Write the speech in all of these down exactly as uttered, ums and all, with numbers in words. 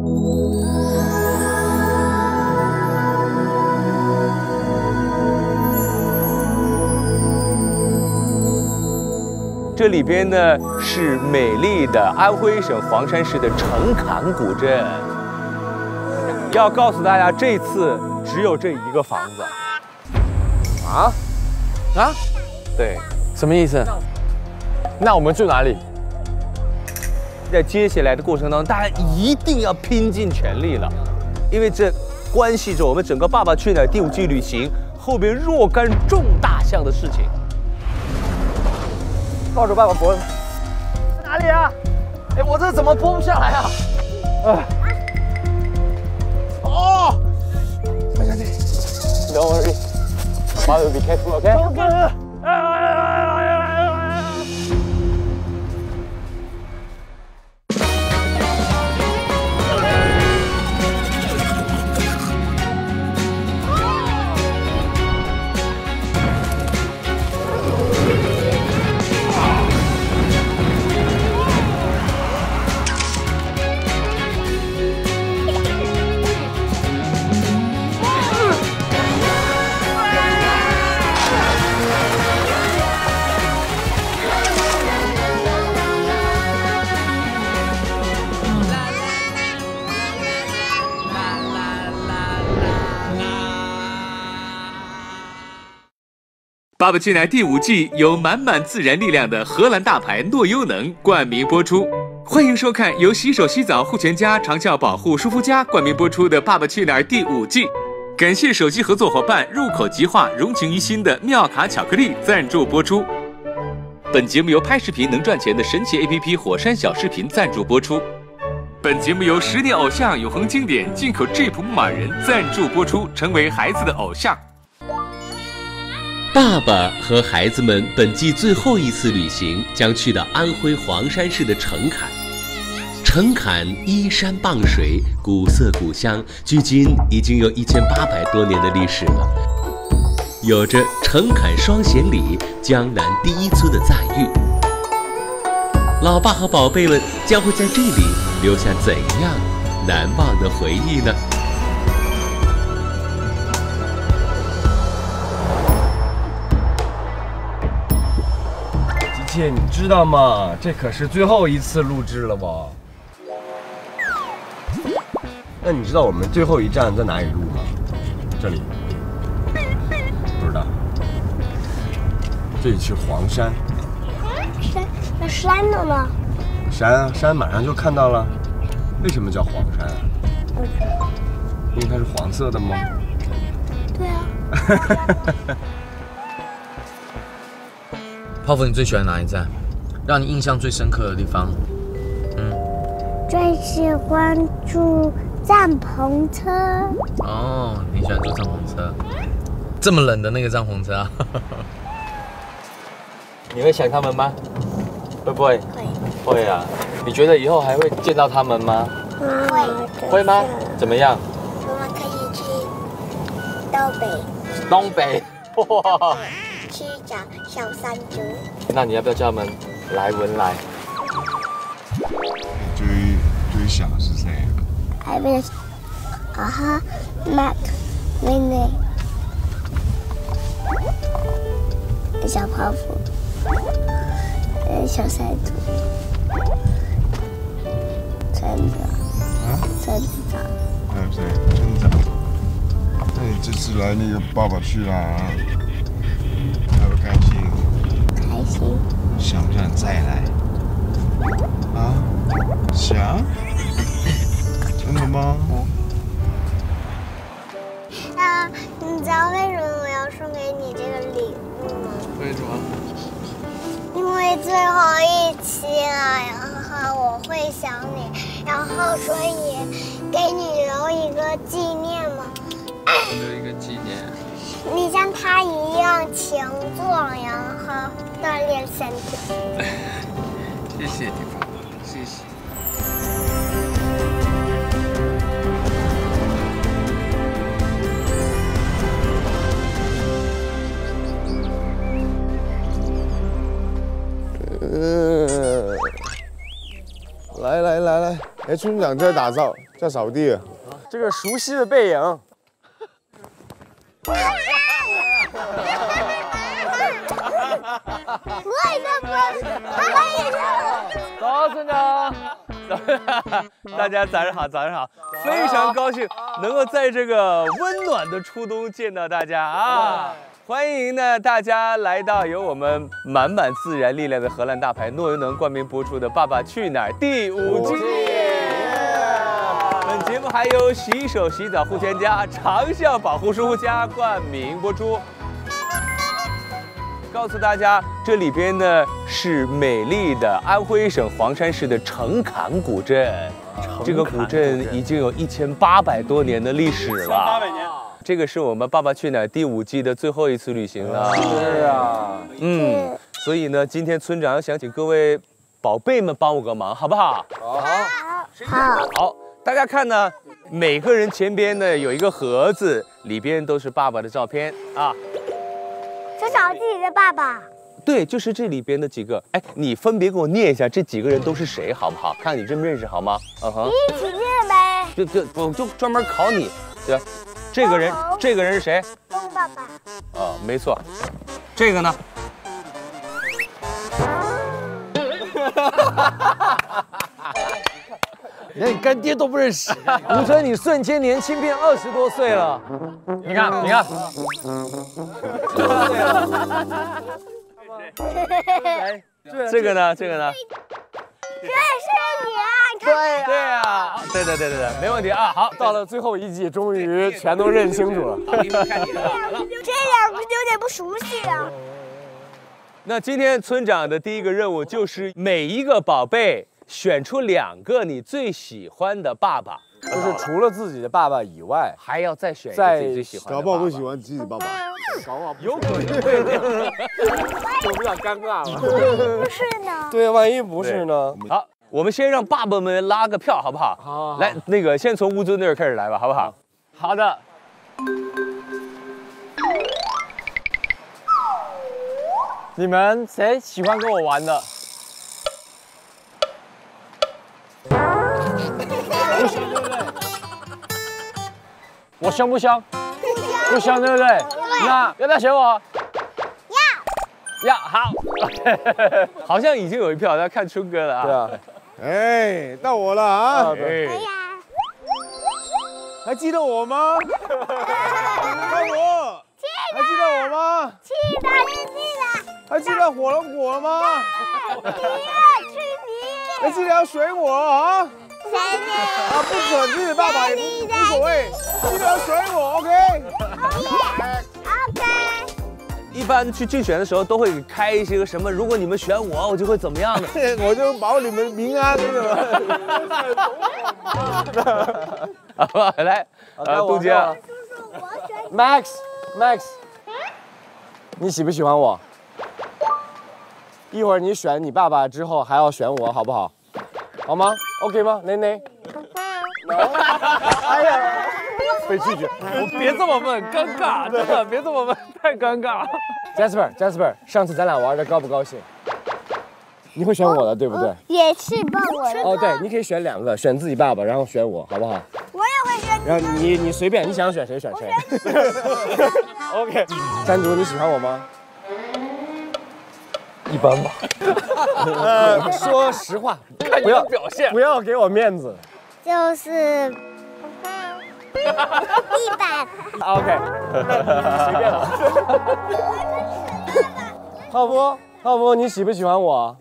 这里边呢是美丽的安徽省黄山市的陈坎古镇。要告诉大家，这次只有这一个房子。 啊？啊？ 对， 什么意思？那我们住哪里？ 在接下来的过程当中，大家一定要拼尽全力了，因为这关系着我们整个《爸爸去哪儿》第五季旅行后边若干重大项的事情。 抱着爸爸脖子，在哪里啊？哎，我这怎么播不下来啊？啊！哦！没关系 ，Don't worry， Father will be careful，OK？ 《爸爸去哪儿》第五季由满满自然力量的荷兰大牌诺优能冠名播出，欢迎收看由洗手洗澡护全家长效保护舒肤佳冠名播出的《爸爸去哪儿》第五季。感谢手机合作伙伴入口即化融情于心的妙卡巧克力赞助播出。本节目由拍视频能赚钱的神奇 A P P 火山小视频赞助播出。本节目由十年偶像永恒经典进口 Jeep 牧马人赞助播出，成为孩子的偶像。 爸爸和孩子们本季最后一次旅行将去到安徽黄山市的陈坎。陈坎依山傍水，古色古香，距今已经有一千八百多年的历史了，有着陈坎双贤里江南第一村的赞誉。老爸和宝贝们将会在这里留下怎样难忘的回忆呢？ 姐，你知道吗？这可是最后一次录制了吧？那你知道我们最后一站在哪里录吗？这里。不知道。这里是黄山。 山，那山的呢？ 山啊，山马上就看到了。为什么叫黄山啊？ 不知道。 因为它是黄色的吗？ 对啊。 泡芙，你最喜欢哪一站？让你印象最深刻的地方？嗯， 最喜欢住帐篷车。 哦，你喜欢坐帐篷车？这么冷的那个帐篷车啊？你会想他们吗？会不会？ 会。 会啊。你觉得以后还会见到他们吗？ 会。 会吗？怎么样？ 我们可以去东北。 东北。哇。 去找小山猪。 那你要不要叫他们来文莱？ 最最小是谁？ 还有啊哈 ，Mac， 妹妹，小泡芙，呃，小山猪，村子， 啊？ 村子长。 还有谁？村长。那你这次来那个爸爸去啦？开不开心？ 开心。 想不想再来？啊？想？真的吗？ 啊，你知道为什么我要送给你这个礼物吗？ 为什么？ 因为最后一期了，然后我会想你，然后所以给你留一个纪念嘛。 留一个纪念。 你像他一样强壮，然后锻炼身体。 谢谢你，爸爸，谢谢。 嗯，来来来来，来村长在打扫，在扫地。 这个熟悉的背影。 我也在不，他也在。 早，村长。大家早上好，早上好，非常高兴能够在这个温暖的初冬见到大家啊！欢迎呢大家来到由我们满满自然力量的荷兰大牌诺优能冠名播出的《爸爸去哪儿》第五季。本节目还由洗手洗澡护全家长效保护舒肤佳冠名播出。告诉大家，这里边呢是美丽的安徽省黄山市的城坎古镇。这个古镇已经有一千八百多年的历史了。八百年。这个是我们《爸爸去哪儿》第五季的最后一次旅行了。 是啊。 嗯，所以呢，今天村长想请各位宝贝们帮我个忙，好不好？ 好。 好。 好，大家看呢，每个人前边呢有一个盒子，里边都是爸爸的照片啊。 是找自己的爸爸。 对，就是这里边的几个。哎，你分别给我念一下这几个人都是谁，好不好？看你认不认识，好吗？嗯哼。 一起念呗。 就就我就专门考你，对吧？这个人，这个人是谁？ 东爸爸。 啊，没错。这个呢？ 连你干爹都不认识，吴春，你瞬间年轻变二十多岁了。你看，你看， 这个呢？这个呢？ 这是你啊！ 对对啊，对对对对对，没问题啊。好， 到了最后一季，终于全都认清楚了。 看你的，好了。 这两个有点不熟悉啊。 那今天村长的第一个任务就是每一个宝贝选出两个你最喜欢的爸爸， 就是除了自己的爸爸以外， 还要再选一个自己最喜欢的爸爸。 搞不好不喜欢自己爸爸。 有可能会这样， 就不想尴尬了。 不是呢。 对，万一不是呢？ 好，我们先让爸爸们拉个票，好不好？ 好。 来，那个先从吴尊那儿开始来吧，好不好？好的。 你们谁喜欢跟我玩的？我香不香？不香，对不对？那要不要选我？ 要。 要，好。 好像已经有一票，要看春哥了啊。 对啊。 哎，到我了啊！ 哎呀， 还记得我吗？到我。还记得我吗？ 记得，记得。 还记得火龙果吗？ 你是你。 还记得要选我啊？ 选你。 啊，不准自己爸爸也无所谓，记得要选我 ，OK？ OK。 一般去竞选的时候都会开一些个什么，如果你们选我，我就会怎么样的， 我就保你们平安，对吧？好吧，来，呃，杜姐 ，Max，Max， 你喜不喜欢我？一会儿你选你爸爸之后还要选我，好不好？好吗 ？OK 吗？内内？哎呀，被拒绝。 我别这么问，尴尬，真的别这么问，太尴尬。 Jasper，Jasper， 上次咱俩玩的高不高兴？你会选我的，对不对？ 也是抱我的。 哦，对，你可以选两个，选自己爸爸，然后选我，好不好？ 我也会选。 然后你你随便，你想选谁选谁。OK， 山竹，你喜欢我吗？一般吧。呃，说实话， 看你的表现， 不要给我面子。 就是一百。 OK， 随便了。浩波，浩波，你喜不喜欢我？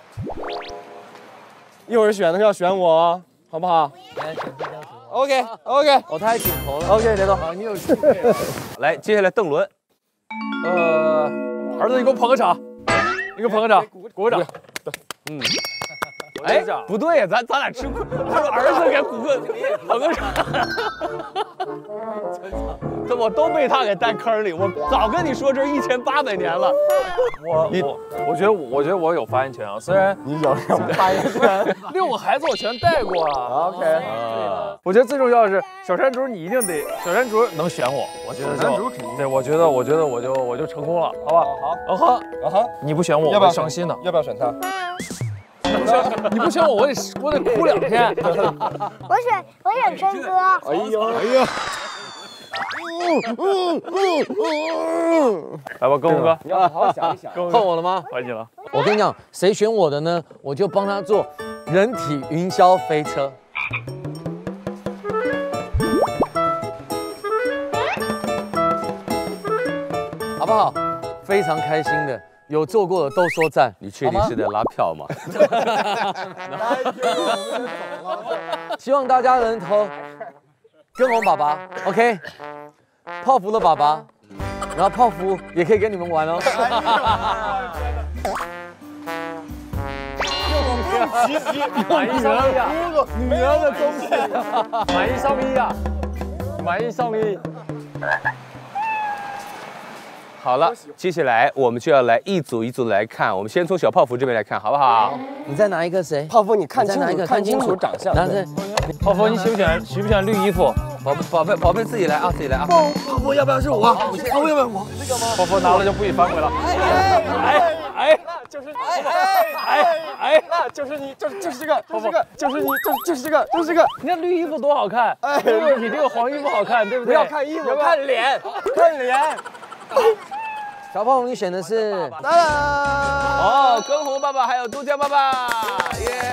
一会儿选的要选我，好不好 ？OK OK， 哦，他还点头了。 OK， 点头。 好，你有机会了。来，接下来邓伦。 呃，儿子，你给我捧个场，你给我捧个场，鼓个掌。 嗯。哎，不对呀，咱咱俩吃亏。他说儿子给鼓个捧个场，这我都被他给带坑里。我早跟你说这一千八百年了。 我我我觉得我觉得我有发言权啊，虽然你有什么发言权？ 六个孩子我全带过啊。 OK， 啊，我觉得最重要的是小山竹，你一定得小山竹能选我，我觉得就对，我觉得我觉得我就我就成功了，好吧？ 好， 哦呵， 啊哈， 你不选我， 要不要伤心的。 要不要选他？ 不选你不选我，我得我得哭两天。 我选我选春哥。 哎呦哎呀！ 来吧，跟红哥， 你要好好想一想。 换我了吗？ 换你了。 我跟你讲，谁选我的呢？我就帮他做人体云霄飞车。好不好？非常开心的，有做过的都说赞。 你确定是在拉票吗？ 希望大家能投跟红爸爸 ，OK？ 泡芙的爸爸，然后泡芙也可以跟你们玩哦。 满意上衣啊！女儿的东西，满意上衣啊！满意上衣。 好了，接下来我们就要来一组一组来看。我们先从小泡芙这边来看，好不好？ 你再拿一个谁？ 泡芙，你看清楚， 再拿一个， 看清楚长相。 拿这。 泡芙，你喜不喜欢喜不喜欢绿衣服？ 宝贝，宝贝，宝贝，自己来啊，自己来啊！ 泡芙要不要是我？泡芙要不要我？这个吗？ 泡芙拿了就不许反悔了。哎哎，就是哎哎哎，就是你，就就是这个，就是这个，就是你，就就是这个，就是这个。你看绿衣服多好看，哎，比这个黄衣服好看，对不对？ 不要看衣服， 要看脸，看脸。 小泡芙，你选的是？ 哦，跟红爸爸还有杜江爸爸，耶！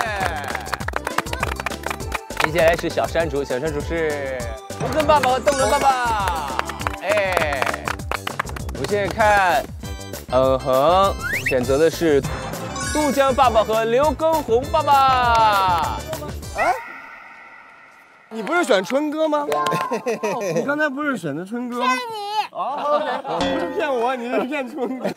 接下来是小山竹，小山竹是吴根爸爸和邓伦爸爸。哎，我们现在看，嗯哼，选择的是杜江爸爸和刘畊宏爸爸。 哎，你不是选春哥吗？你刚才不是选的春哥吗？ 你。 哦，不是骗我，你是骗春哥。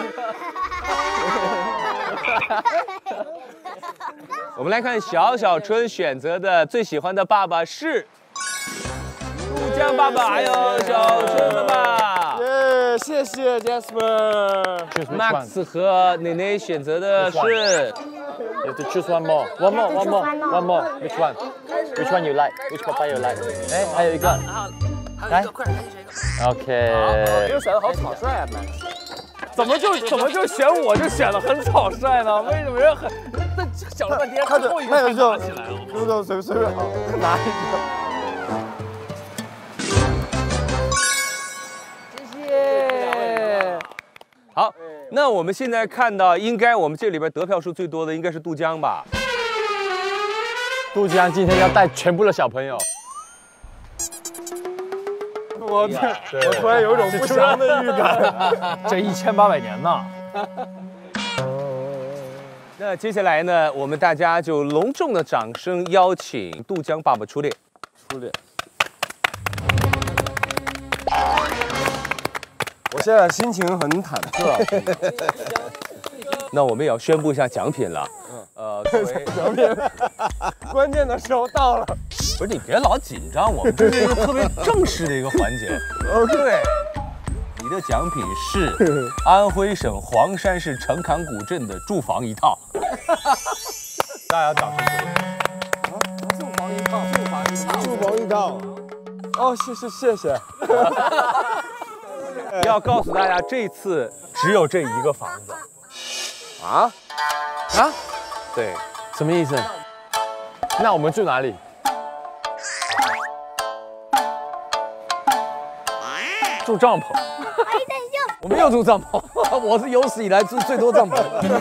我们来看小小春选择的最喜欢的爸爸是杜江爸爸，还有小春爸爸。 耶，谢谢 Jasper。 Max 和奶奶选择的是 You have to choose one more, one more, one more, one more. Which one? Which one you like? Which papa you like? 哎，还有一个，来 ，OK。 这个选的好草率啊 ，Max。 怎么就怎么就选我就选的很草率呢？为什么要很？那想了半天，最后一个才拿起来了。 不懂随随便好，拿一个。 谢谢。 好，那我们现在看到，应该我们这里边得票数最多的应该是杜江吧？ 杜江今天要带全部的小朋友。 我我突然有一种不祥的预感。 这一千八百年呢？ 那接下来呢，我们大家就隆重的掌声邀请杜江爸爸出列。 出列。我现在心情很忐忑。 那我们也要宣布一下奖品了。呃，作为奖品，关键的时候到了。 不是你别老紧张，我们这是一个特别正式的一个环节。哦，对，你的奖品是安徽省黄山市城坎古镇的住房一套。大家掌声鼓励。 住房一套，住房一套，住房一套。哦，谢谢谢谢。 要告诉大家，这次只有这一个房子。 啊？ 啊？ 对， 什么意思？ 那我们住哪里？住帐篷。 我没有住帐篷，我是有史以来住最多帐篷。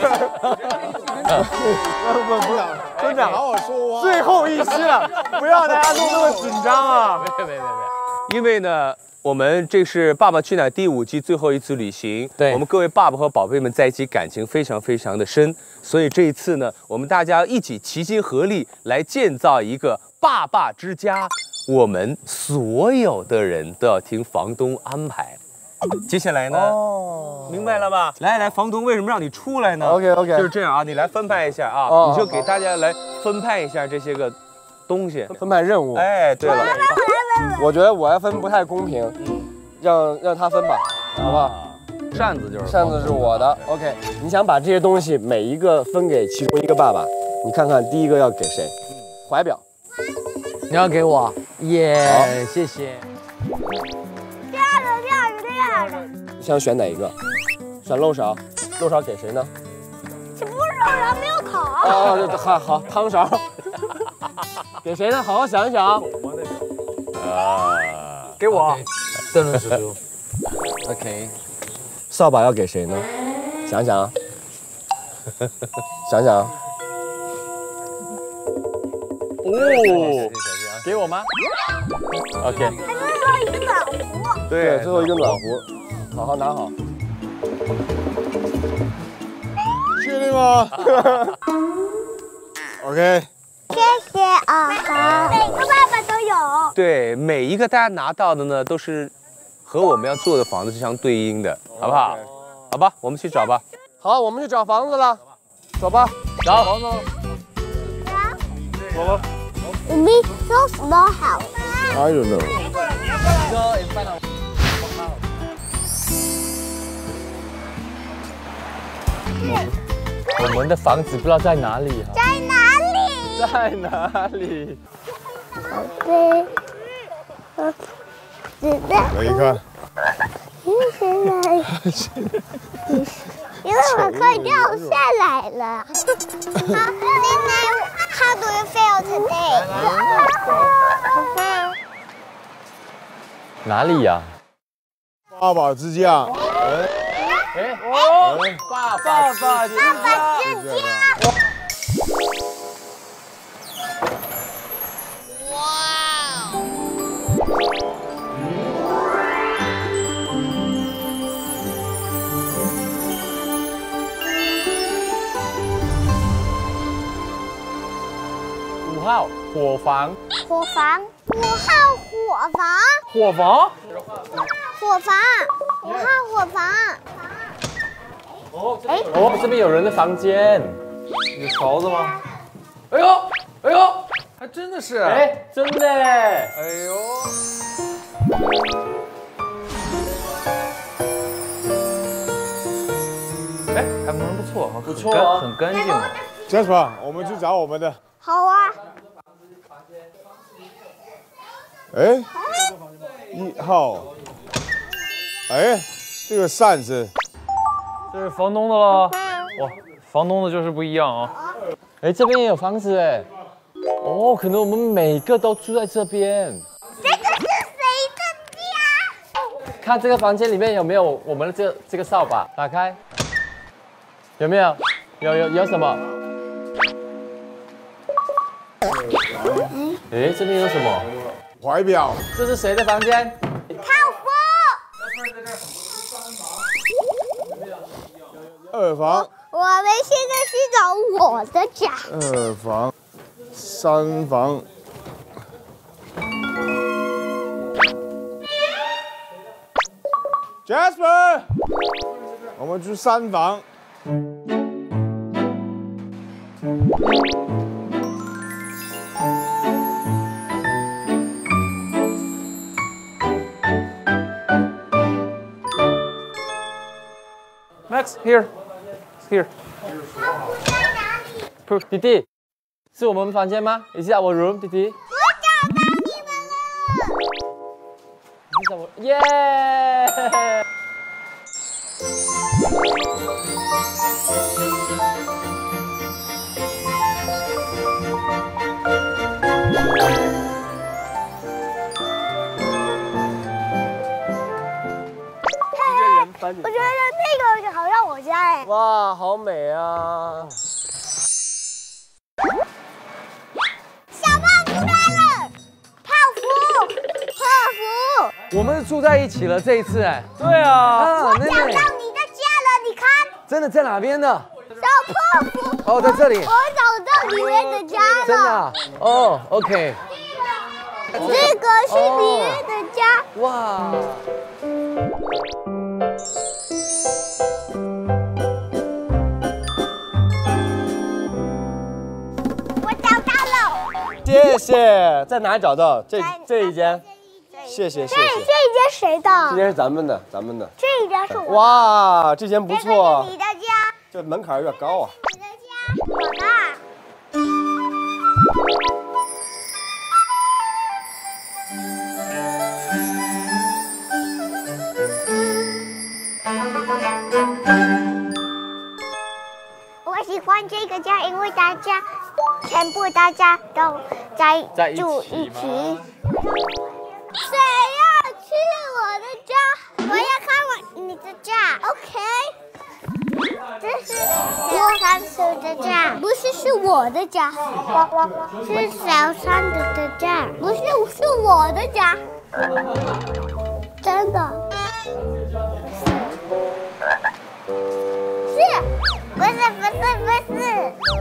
不不不，村长，好好说话。最后一期了，不要大家都那么紧张啊！ 别别别别，因为呢。我们这是《爸爸去哪儿》第五季最后一次旅行， 对， 我们各位爸爸和宝贝们在一起感情非常非常的深，所以这一次呢，我们大家一起齐心合力来建造一个爸爸之家，我们所有的人都要听房东安排。接下来呢，哦，明白了吧？来来，房东为什么让你出来呢 ？OK OK， 就是这样啊，你来分派一下啊， 哦、 你就给大家来分派一下这些个东西， 分派任务。 哎，对了。 我觉得我来分不太公平，让让他分吧，好不好？ 扇子就是扇子是我的 ，OK。你想把这些东西每一个分给其中一个爸爸，你看看第一个要给谁？怀表， 你要给我，耶，谢谢。 第二个，第二个，第二个。 你想选哪一个？选漏勺，漏勺给谁呢？ 这不是漏勺，没有口。 哦，好好，汤勺。给谁呢？好好想一想。 啊， 给我。 邓伦叔叔。OK。 扫把要给谁呢？想想啊，想想啊。 哦，给我吗 ？OK。 还是说一个暖壶？ 对，最后一个暖壶，好好拿好。 确定吗？OK。 谢谢啊哈，每个爸爸都有。 对，每一个大家拿到的呢，都是和我们要做的房子是相对应的，好不好？好吧，我们去找吧。 好，我们去找房子了，走吧。 找房子。 走了。 We so small house. I don't know. Go in front of. 我们的房子不知道在哪里啊？ 在哪里？ 在哪里？ 对，呃，是的。 来一看。 现在，因为我快掉下来了。好，现在 How do you feel today？ 哪里呀？ 爸爸之家。 哎哦，爸爸爸之爸爸家。 之家。 五号伙房。 伙房。五号伙房。 伙房。 伙房。五号伙房。 哦，哎，哦，这边有人的房间。有勺子吗？哎呦，哎呦， 还真的是。 哎，真的。 哎呦。哎，还蛮不错，不错啊很干净哦。 Jasper，我们去找我们的。 好啊。 哎，一号。哎，这个扇子。 这是房东的了。哇，房东的就是不一样啊。哎，这边也有房子哎。哦，可能我们每个都住在这边。 这个是谁的家？ 看这个房间里面有没有我们的这这个扫把，打开。有没有？有有有什么？哎，这边有什么？ 怀表。 这是谁的房间？ 泡芙。 二房。 我们现在去找我的家。 二房。三房。Jasper， 我们去三房。 Max here here。弟弟，是我们房间吗 ？Is it our room， 弟弟？ 我找到你们了。 你找我，耶！ 我觉得那个好像我家哎。 哇，好美啊！ 小胖出来了，泡芙，泡芙。 我们住在一起了这一次哎。 对啊。 啊， 我妹妹， 找到你的家了，你看。 真的在哪边呢？ 小泡芙。 哦，在这里。 我找到你们的家了。 真的啊？哦 ，OK。 这个是你们的家。 哇。 我找到了。 谢谢，在哪里找到？这这一间。谢谢谢谢。 这这一间谁的？ 这间是咱们的，咱们的。 这一间是我。 哇，这间不错。 这个是你的家。 这门槛有点高啊。 你的家，我的。我喜欢这个家，因为为大家，全部大家都在在一起住一吗起。谁要去我的家？我要看我你的家 ，OK？ 这是小三叔的家，不是是我的家，是小三叔的家，不是是我的家，真的。是，不是不是不是，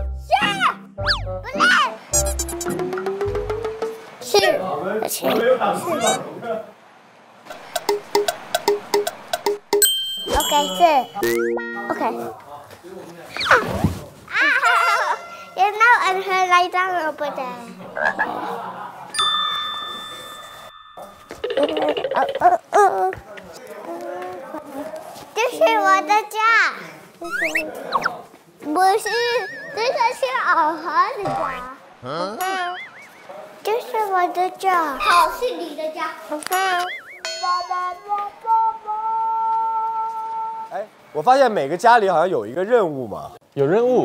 是，不是，是，是，是。OK， 是 OK。啊啊 ！You know, and her lie down over there. 呃呃呃，这是我的家，不是，这个是敖和的家。这是我的家，好，是你的家。 哎，我发现每个家里好像有一个任务嘛。 有任务。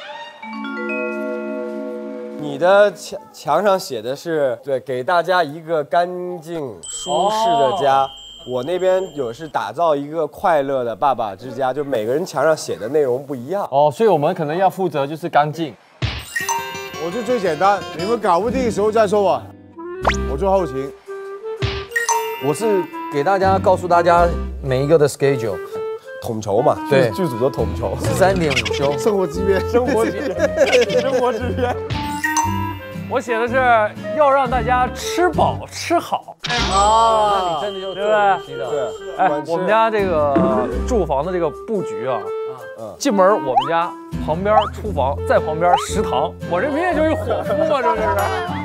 你的墙墙上写的是对，给大家一个干净舒适的家。哦、我那边有是打造一个快乐的爸爸之家，就每个人墙上写的内容不一样。 哦，所以我们可能要负责就是干净。 我就最简单，你们搞不定的时候再说我，我做后勤。 我是给大家告诉大家每一个的 schedule。 统筹嘛， 对， 剧组的统筹， 十三点午休， 生活制片， 生活制片，生活制片。 我写的是要让大家吃饱吃好啊，那你真的就对不对？ 对， 哎，我们家这个住房的这个布局啊，嗯，进门我们家旁边厨房，在旁边食堂，我这明显就是伙夫嘛，这是。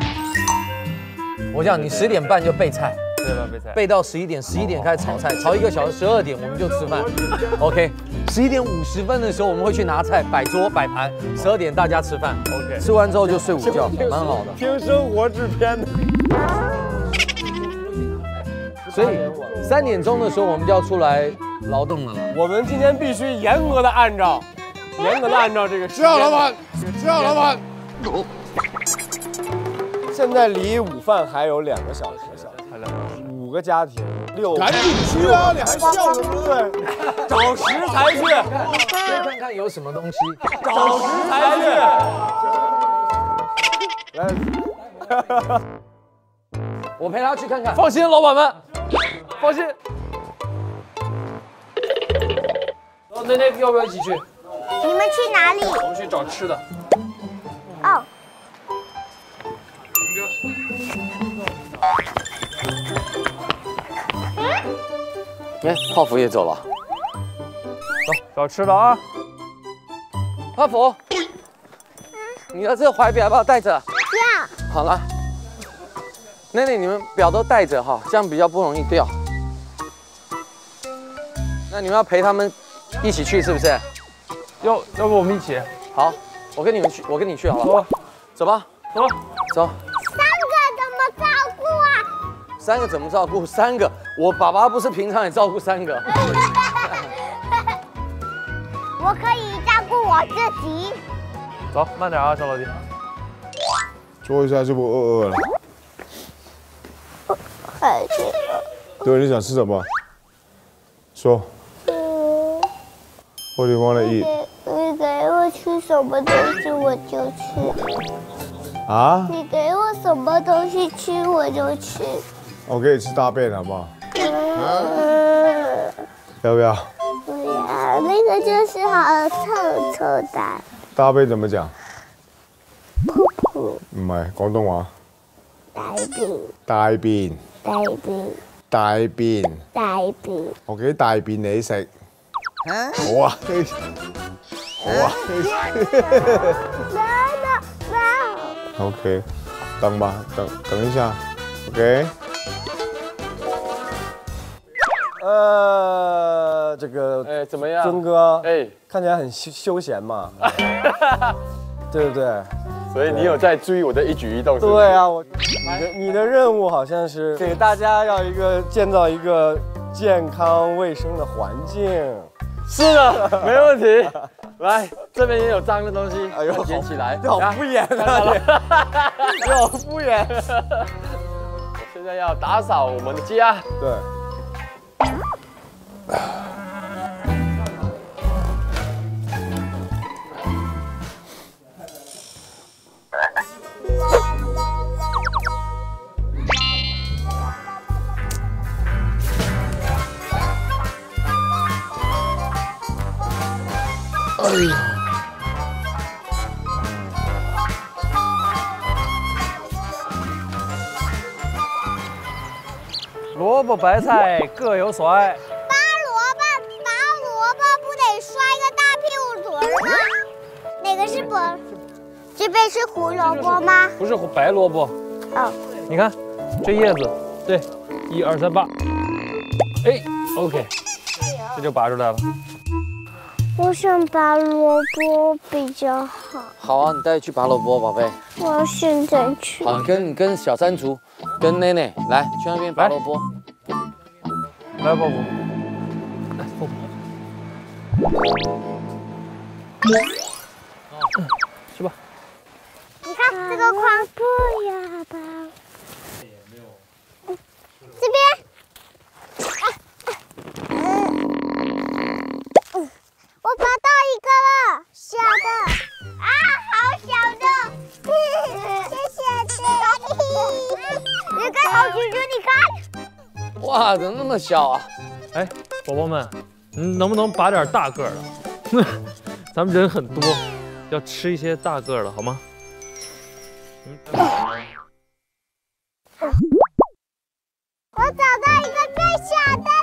我讲你十点半就备菜。 对吧？备菜备到十一点，十一点开始炒菜，炒一个小时，十二点我们就吃饭。OK， 十一点五十分的时候我们会去拿菜、摆桌、摆盘，十二点大家吃饭。OK， 吃完之后就睡午觉，蛮好的。 听生活制片的。 所以三点钟的时候我们就要出来劳动了。 我们今天必须严格的按照，严格的按照这个。 知道老板，知道老板。 现在离午饭还有两个小时。五个家庭，六赶紧去啊！你还笑什么呢？ 找食材去， 先看看有什么东西。 找食材去。来， 我陪他去看看。 放心，老板们，放心。那那要不要一起去？ 你们去哪里？ 我们去找吃的。 哦。 哎，泡芙也走了。 走，找吃的啊！ 泡芙，你的这个怀表要不要带着？ 要。 好了，奶奶，你们表都带着哈，这样比较不容易掉。那你们要陪他们一起去是不是？ 要，要不我们一起？ 好，我跟你们去，我跟你去好了。走吧， 走吧， 走。三个怎么照顾？三个，我爸爸不是平常也照顾三个。 我可以照顾我自己。 走，慢点啊，小老弟。 坐一下就不饿饿了。 还是。 对，你想吃什么？说。 嗯。 What do you want to eat？ 你给我吃什么东西我就吃。 啊？ 你给我什么东西吃我就吃。 我给你吃大便好不好？ 嗯、 要不要？ 不要，那个就是好臭臭的。 大便怎麼講？ 噗噗。 唔係廣東話。 大便。 大便。 大便。 大便。 大便。 我俾大便你食。好啊。好啊。OK， 等吧，等等一下 ，OK。 呃，这个， 哎，怎么样？ 尊哥， 哎， 看起来很休休闲嘛，对不对？ 所以你有在注意我的一举一动？ 对啊，我，你的你的任务好像是给大家要一个建造一个健康卫生的环境， 是的，没问题。来，这边也有脏的东西，哎呦，捡起来。 好敷衍啊！ 你好敷衍。现在要打扫我们的家。 对。 哎呀， 萝卜白菜各有所爱。 拔萝卜，拔萝卜不得刷一个大屁股嘴儿吗？哪个是菠？这边是胡萝卜吗？ 不是白萝卜。 哦， 你看，这叶子，对，一二三拔。哎 ，OK， 这就拔出来了。 我想拔萝卜比较好。 好啊，你带去拔萝卜，宝贝。 我要现在去。 好，你跟你跟小山竹，跟奶奶来去那边拔萝卜。 来，宝宝。来，宝宝。嗯，去吧。 你看这个框不要拔。这边。我拔到一个了，小的，啊，好小的，谢谢你。你看好橘子，你看， 哇，怎么那么小啊？ 哎，宝宝们，你能不能拔点大个儿的？咱们人很多，要吃一些大个儿的，好吗？嗯。 我找到一个最小的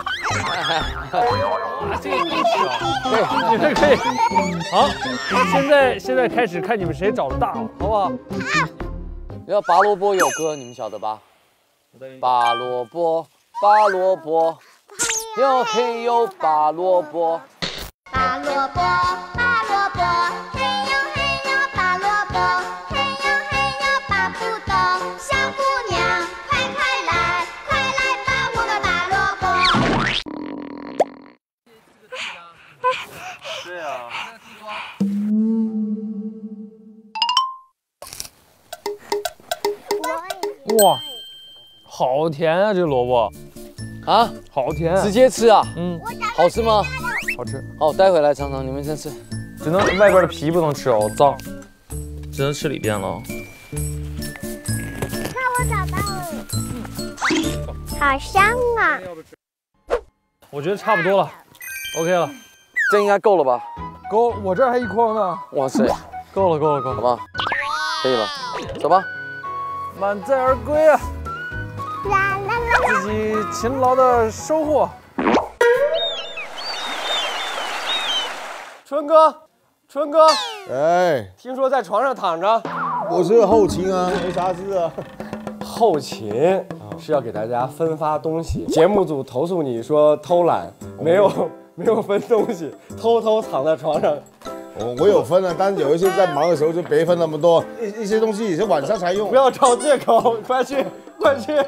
哇，这个更小，对，你们可以。好，现在现在开始看你们谁找的大了，好不好？ 要拔萝卜有歌，你们晓得吧？拔萝卜，拔萝卜，哟嘿哟拔萝卜。 拔萝卜，拔萝卜，嘿呦嘿呦拔萝卜，嘿呦嘿呦拔不动，小姑娘快快来，快来拔我的拔萝卜。 对啊。哇，好甜啊！这萝卜啊， 好甜， 直接吃啊？ 嗯， 好吃吗？ 好吃。 好，带回来尝尝，你们先吃。 只能外边的皮不能吃哦，脏。只能吃里边了。 看我找到了，好香啊！ 我觉得差不多了 ，OK 了， 这应该够了吧？ 够，我这儿还一筐呢。 哇塞， 够了，够了，够了， 好吧，可以了，走吧。 满载而归啊！ 啦啦啦！ 自己勤劳的收获。 春哥，春哥， 哎， 听说在床上躺着， 我是后勤啊，没啥事啊。 后勤是要给大家分发东西，节目组投诉你说偷懒，没有没有分东西，偷偷躺在床上。 我我有分了，但是有一些在忙的时候就别分那么多，一一些东西也是晚上才用。 不要找借口，快去快去！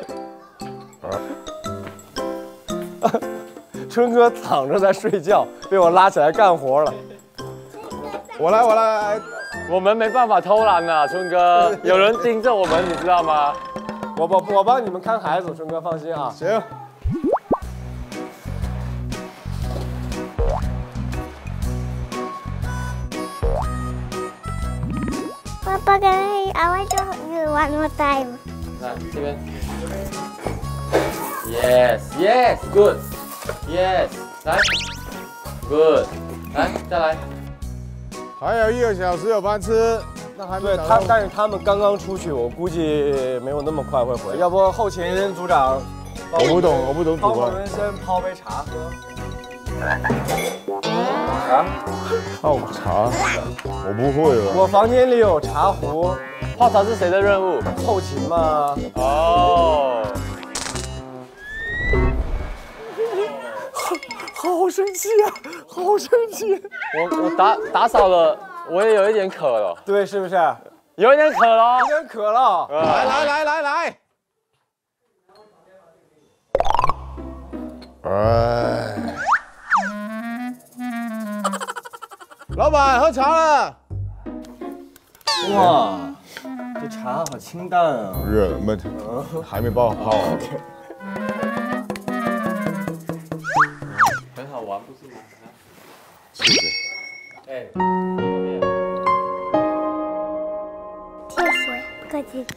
春哥躺着在睡觉，被我拉起来干活了。 我来我来， 我们没办法偷懒呐，春哥，有人盯着我们，你知道吗？ 我我我帮你们看孩子，春哥放心啊。 行。 Papa, can I, I want to hold you one more time. 来这边。Yes, yes, good. Yes， 来 ，good， 来再来。 还有一个小时有饭吃，那还没对他，但是他们刚刚出去，我估计没有那么快会回。要不后勤组长， 我不懂，我不懂帮主播。 我们先泡杯茶喝。 啊？泡茶？我不会了。 我房间里有茶壶。 泡茶是谁的任务？ 后勤嘛。 哦。 好生气啊！好生气！ 我我打打扫了，我也有一点渴了。 对，是不是？ 有一点渴了， 有点渴了。 来来来来来。哎。 老板喝茶了。 哇，这茶好清淡啊。 热闷，还没爆好。 很好玩，不是吗？ 谢谢。 哎， 谢谢，不客气。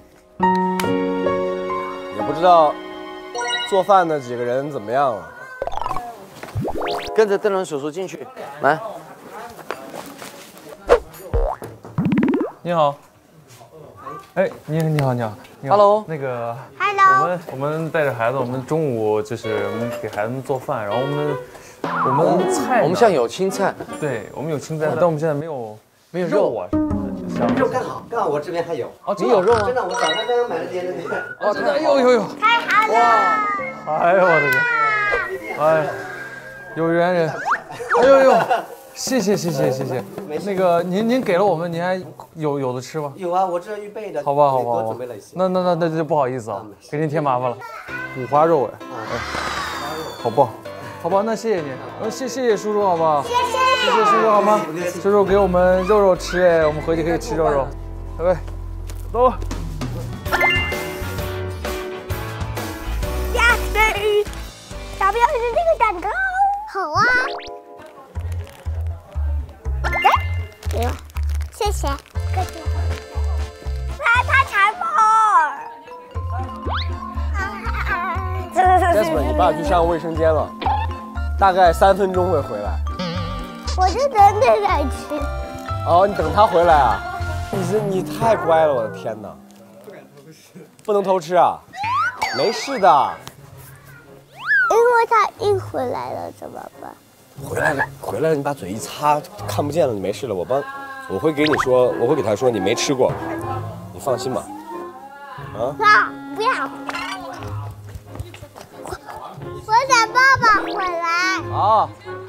也不知道做饭的几个人怎么样了。 跟着邓伦叔叔进去，来。 你好。哎，你你好，你好。你好 Hello 那个。我 Hello， 们我们带着孩子，我们中午就是我们给孩子们做饭，然后我们我们菜呢， 我们现在有青菜， 对，我们有青菜，但我们现在没有没有肉肉啊什么的。 肉刚好，刚好我这边还有。 哦，你有肉吗？ 真的，我早上刚刚买了点点。 哦，真的，哎呦呦呦， 太好了！ 哎呦我的天！哎，有缘人！哎呦呦，谢谢谢谢谢谢。那个您您给了我们，您还有有的吃吗？ 有啊，我这预备的。 好吧好吧多好吧准备了一些。 那那那那就不好意思啊，给您添麻烦了。五花肉哎，哎，好棒，好吧，那谢谢您，呃谢谢谢叔叔好不好？谢谢谢谢叔叔好吗？叔叔给我们肉肉吃哎，我们回去可以吃肉肉，拜拜，走吧。 呀，要不要吃这个蛋糕？好啊。给我，谢谢。客气。拍拍柴火。 Jasper， 你爸去上卫生间了，大概三分钟会回来。 我就等着来吃。 哦，你等他回来啊？你这你太乖了，我的天哪！不能偷吃啊？没事的。 因为他一回来了怎么办？ 回来了，回来了，你把嘴一擦，看不见了，你没事了。我帮，我会给你说，我会给他说你没吃过，你放心吧。啊？ 不，不要。我等爸爸回来。 好。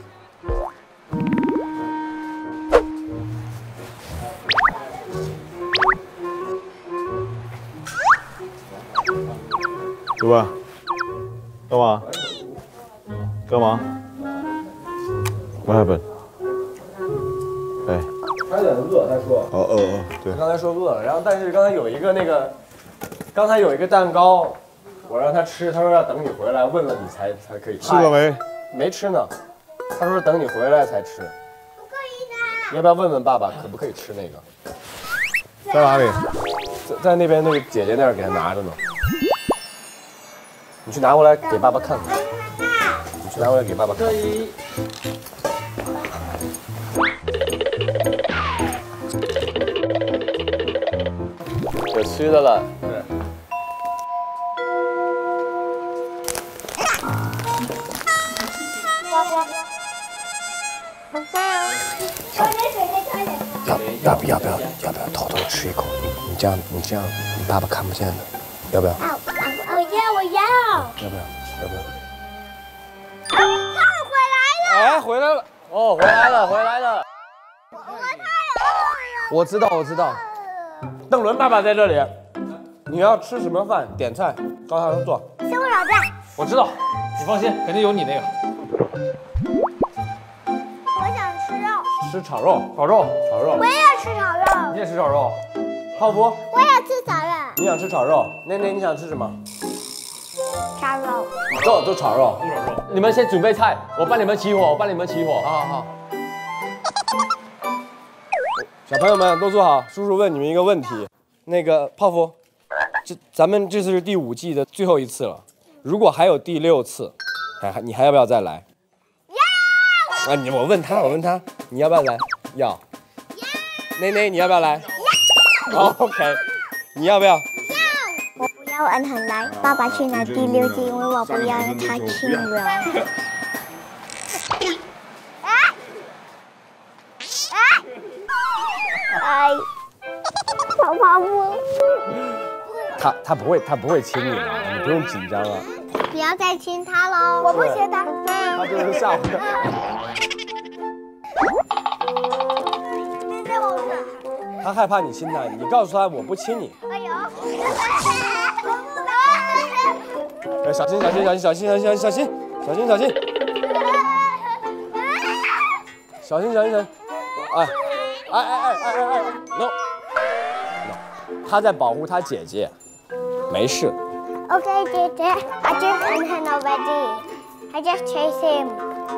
对吧？干嘛？干嘛？What happened？ 哎， 他有点饿，他说。 哦饿饿，对。 他刚才说饿了，然后但是刚才有一个那个，刚才有一个蛋糕，我让他吃，他说要等你回来，问了你才才可以吃。 吃了没？ 没吃呢，他说等你回来才吃。 不可以的。 你要不要问问爸爸可不可以吃那个？ 在哪里？ 在在那边那个姐姐那儿给他拿着呢。你去拿过来给爸爸看看。你去拿过来给爸爸看。有吃的了。对。要要不要不要要不要偷偷吃一口？你你这样你这样你爸爸看不见的，要不要？ 啊，我要我要。 要不要？要不要？ 他回来了。 哎，回来了。 哦，回来了，回来了。 我太饿了。 我知道，我知道。 邓伦爸爸在这里，你要吃什么饭？点菜，高上坐。 吃不了的。 我知道，你放心，肯定有你那个。 我想吃肉。 吃炒肉， 炒肉， 炒肉。 我也要吃炒肉。 你也吃炒肉？ 浩博， 我也要吃炒肉。 你想吃炒肉？内内你想吃什么？ 炒肉。 都都炒肉。你们先准备菜，我帮你们起火，我帮你们起火。 好好好。 小朋友们都坐好，叔叔问你们一个问题，那个泡芙，这咱们这次是第五季的最后一次了，如果还有第六次，还你还要不要再来？要。啊，你我问他，我问他，你要不要来？要。要。内内你要不要来？要。好 ，OK， 你要不要？要。 我不要恩恒来，爸爸去拿第六季，因为我不要让他亲人。哎，泡泡不， 他他不会他不会亲你的，你不用紧张啊。 不要再亲他喽，我不亲他。 他就是吓唬他。他害怕你亲他，你告诉他我不亲你。 哎呦！ 哎，小心小心小心小心小心小心小心小心小心小心小心小心。 哎哎哎哎哎哎 ，no no， 他在保护他姐姐，没事。 Okay, 姐姐 I just found him already. I just chased him.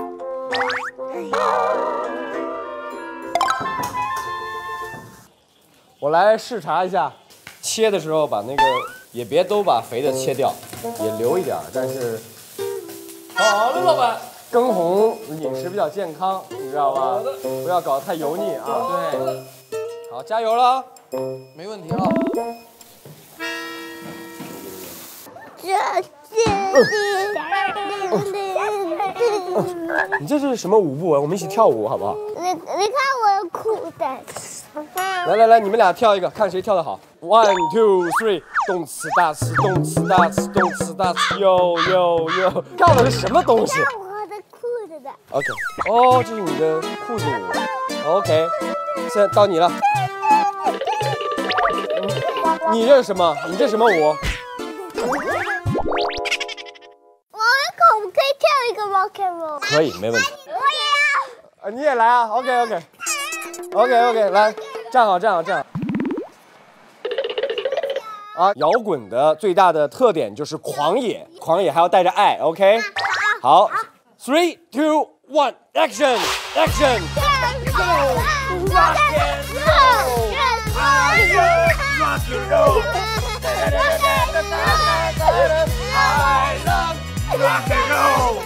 我来视察一下，切的时候把那个也别都把肥的切掉，也留一点，但是。好了，老板。 根红饮食比较健康，你知道吧？不要搞得太油腻啊。 对， 好，加油了， 没问题啊。 你这是什么舞步啊？我们一起跳舞好不好？ 你你看我的裤子。 来来来，你们俩跳一个，看谁跳得好。One two three， 动次打次，动次打次，动次打次，哟哟哟，跳的是什么东西？ OK， 哦，这是你的裤子舞。OK， 现在到你了。你这是什么？你这什么舞？ 我可不可以跳一个 rock and roll？ 可以，没问题。 我也要。 啊，你也来啊 ？OK OK OK OK， 来，站好站好站好。啊，摇滚的最大的特点就是狂野，狂野还要带着爱。OK， 好 ，three two。 One action, action. Go, rock and roll, rock and roll. I love rock and roll.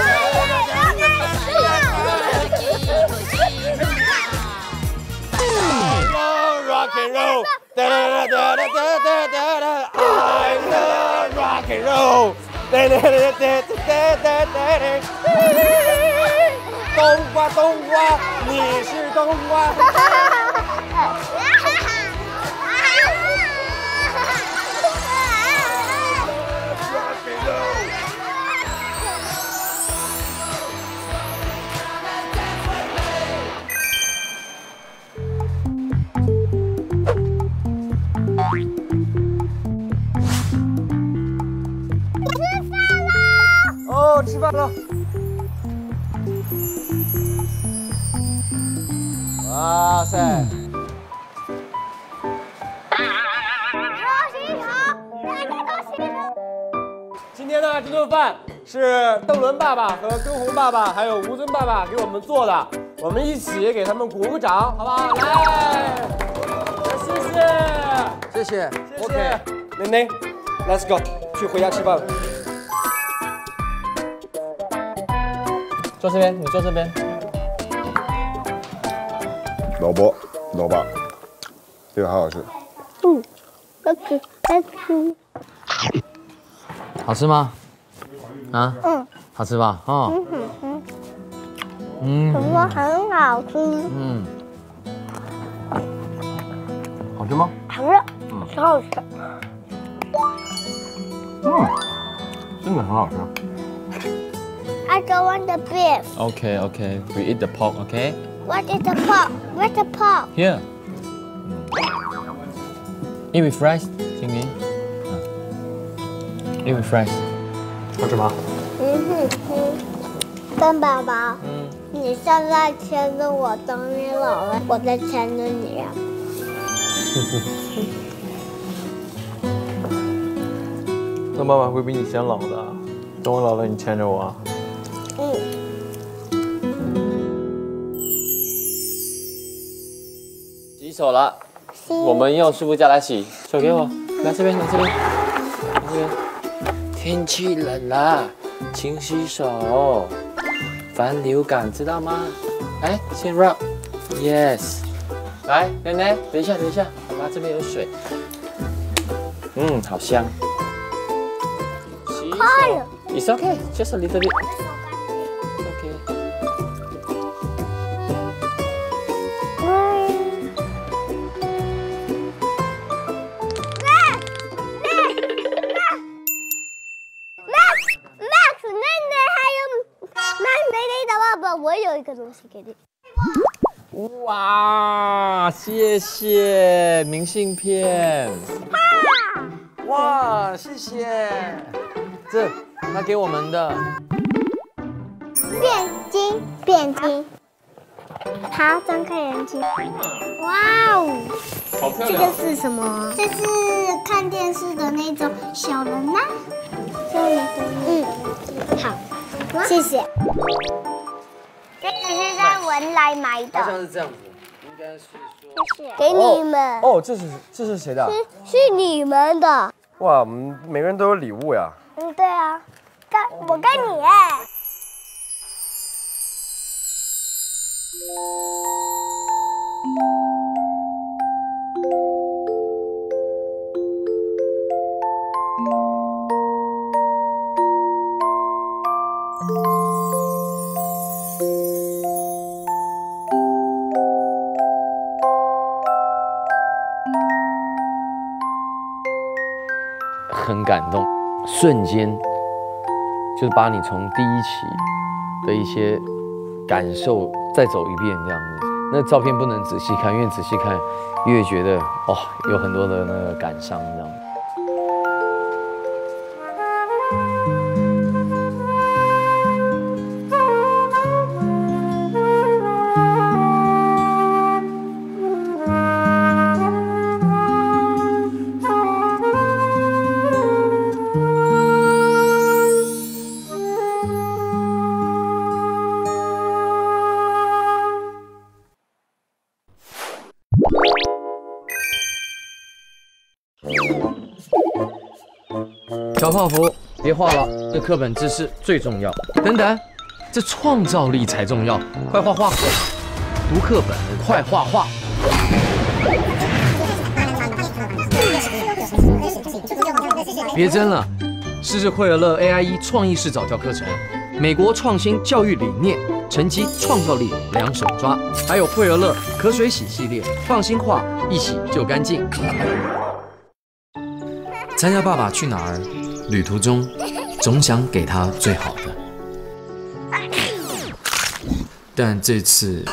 Rock and roll. Da da da da da da da da. I love rock and roll. Da da da da da da da da. 冬瓜，冬瓜，你是冬瓜。 哦，吃饭了。 哇塞！今天呢，这顿饭是邓伦爸爸和根红爸爸还有吴尊爸爸给我们做的，我们一起给他们鼓个掌，好不好？来，谢谢， 谢谢。 谢谢。奶奶 ，Let's go， 去回家吃饭了。 坐这边，你坐这边。 萝卜，萝卜，这个好好吃。 嗯，好吃，好吃。 好吃吗？啊？ 嗯。 好吃吧？哦。 嗯哼哼。 嗯。 什么很好吃？ 嗯。好吃吗？ 好吃。嗯，超好吃。 嗯，真的很好吃。 I don't want the beef. Okay, okay. We eat the pork, okay? What is the pork? Where's the pork? Here. Eat with rice, 晶晶。Eat with rice. 好吃吗？ 嗯哼哼。跟爸爸，嗯，你现在牵着我，等你老了，我再牵着你呀。 那爸爸会比你先老的，等我老了你牵着我。 嗯。 洗手了，我们用舒肤胶来洗。手给我，来这边，来这边，来这边。天气冷了，勤洗手，防流感，知道吗？来，先 rub。Yes。来，奶奶，等一下，等一下，爸爸这边有水。嗯，好香。洗手。It's okay, just a little bit. Okay. 我有一个东西给你。 哇，谢谢明信片。 哇，谢谢。这他给我们的变金，变金。 好，张开眼睛。哇哦， 好漂这个是什么？这是看电视的那种小人呐。嗯，好，谢谢。这只是在文莱买的。 好像是这样子，应该是说。 给你们。 哦，这是这是谁的？ 是是你们的。 哇，我们每个人都有礼物呀。 嗯，对啊，跟我跟你哎。 很感动，瞬间就是把你从第一期的一些感受再走一遍这样子。那照片不能仔细看，因为仔细看越觉得哦，有很多的那个感伤这样。小泡芙，别画了，这课本知识最重要。等等，这创造力才重要，快画画！读课本，快画画！别争了，试试惠而乐 A I 一创意式早教课程，美国创新教育理念，成绩创造力两手抓，还有惠而乐可水洗系列，放心画，一洗就干净。参加《爸爸去哪儿》，旅途中总想给他最好的，但这次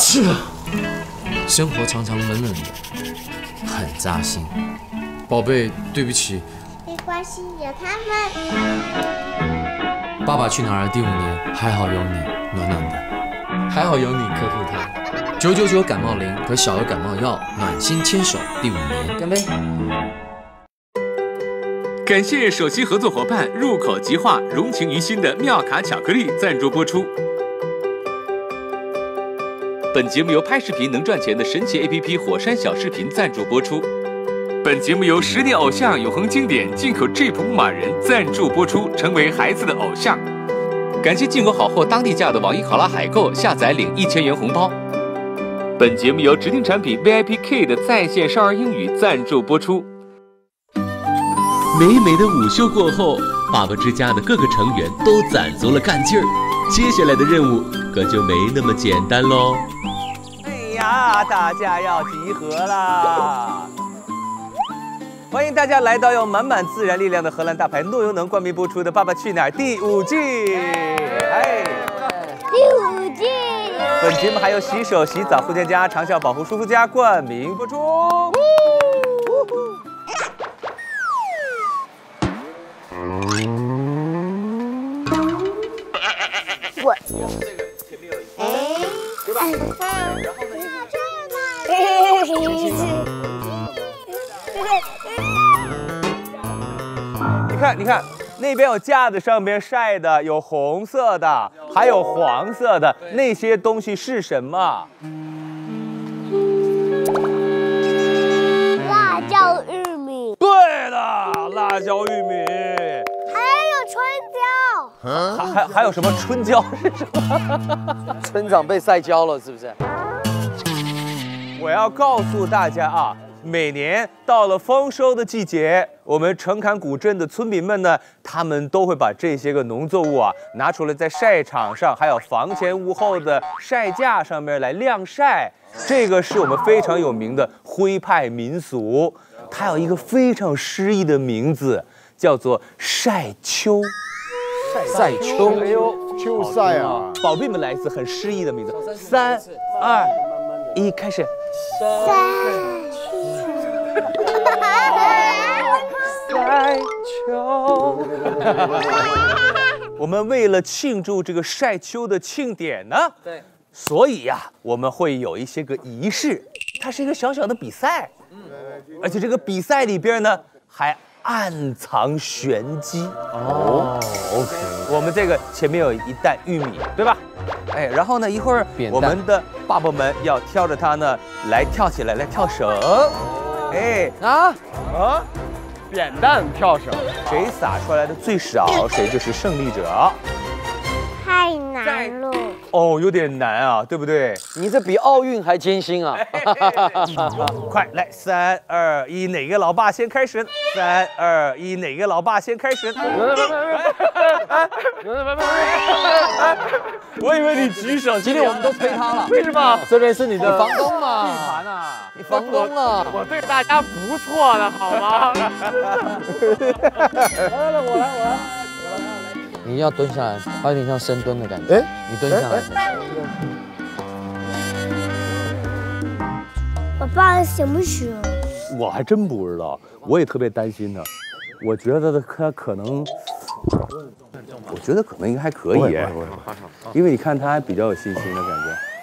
生活常常冷冷的，很扎心。宝贝，对不起。 没关系，有他们。 《爸爸去哪儿》第五年，还好有你，暖暖的，还好有你呵护他。九九九感冒灵和小儿感冒药，暖心牵手第五年，干杯！ 感谢首席合作伙伴入口即化融情于心的妙卡巧克力赞助播出。本节目由拍视频能赚钱的神奇 A P P 火山小视频赞助播出。本节目由十年偶像永恒经典进口 Jeep 牧马人赞助播出，成为孩子的偶像。感谢进口好货当地价的网易考拉海购下载领一千元红包。本节目由指定产品 V I P K 的在线少儿英语赞助播出。 美美的午休过后，爸爸之家的各个成员都攒足了干劲儿，接下来的任务可就没那么简单喽。 哎呀，大家要集合啦！欢迎大家来到由满满自然力量的荷兰大牌诺优能冠名播出的《爸爸去哪儿》第五季。哎， 第五季。 本节目还由洗手洗澡护健家长效保护舒肤佳冠名播出。 我，哎，对吧？然后呢？ 你看，你看，那边有架子上边晒的，有红色的，还有黄色的，那些东西是什么？ 辣椒玉米。 对的，辣椒玉米。 还有春椒。 还还还有什么春椒是什么？ 村长被晒焦了，是不是？ 我要告诉大家啊，每年到了丰收的季节，我们城坎古镇的村民们呢，他们都会把这些个农作物啊拿出来，在晒场上，还有房前屋后的晒架上面来晾晒。这个是我们非常有名的徽派民俗，它有一个非常诗意的名字，叫做晒秋。晒秋， 哎呦，秋晒啊！ 宝贝们来一次很诗意的名字，三二一，开始。晒秋。我们为了庆祝这个晒秋的庆典呢，对， 所以呀、啊，我们会有一些个仪式，它是一个小小的比赛，而且这个比赛里边呢还暗藏玄机。哦 ，OK， 我们这个前面有一担玉米，对吧？哎，然后呢，一会儿我们的爸爸们要挑着它呢来跳起来，来跳绳。哎啊啊！扁担跳绳， 谁撒出来的最少，谁就是胜利者。 太难了。 哦，有点难啊，对不对？ 你这比奥运还艰辛啊！ 快来，三二一，哪个老爸先开始？三二一，哪个老爸先开始？我以为你举手， 今天我们都推他了。 为什么？ 这边是你的房东嘛？ 地盘啊， 你房东啊！ 我对大家不错的好吗？来来，我来，我来。 你要蹲下来，它有点像深蹲的感觉。哎，你蹲下来。 我爸行不行？ 我还真不知道，我也特别担心他。我觉得他可能，我觉得可能应该还可以，因为你看他还比较有信心的感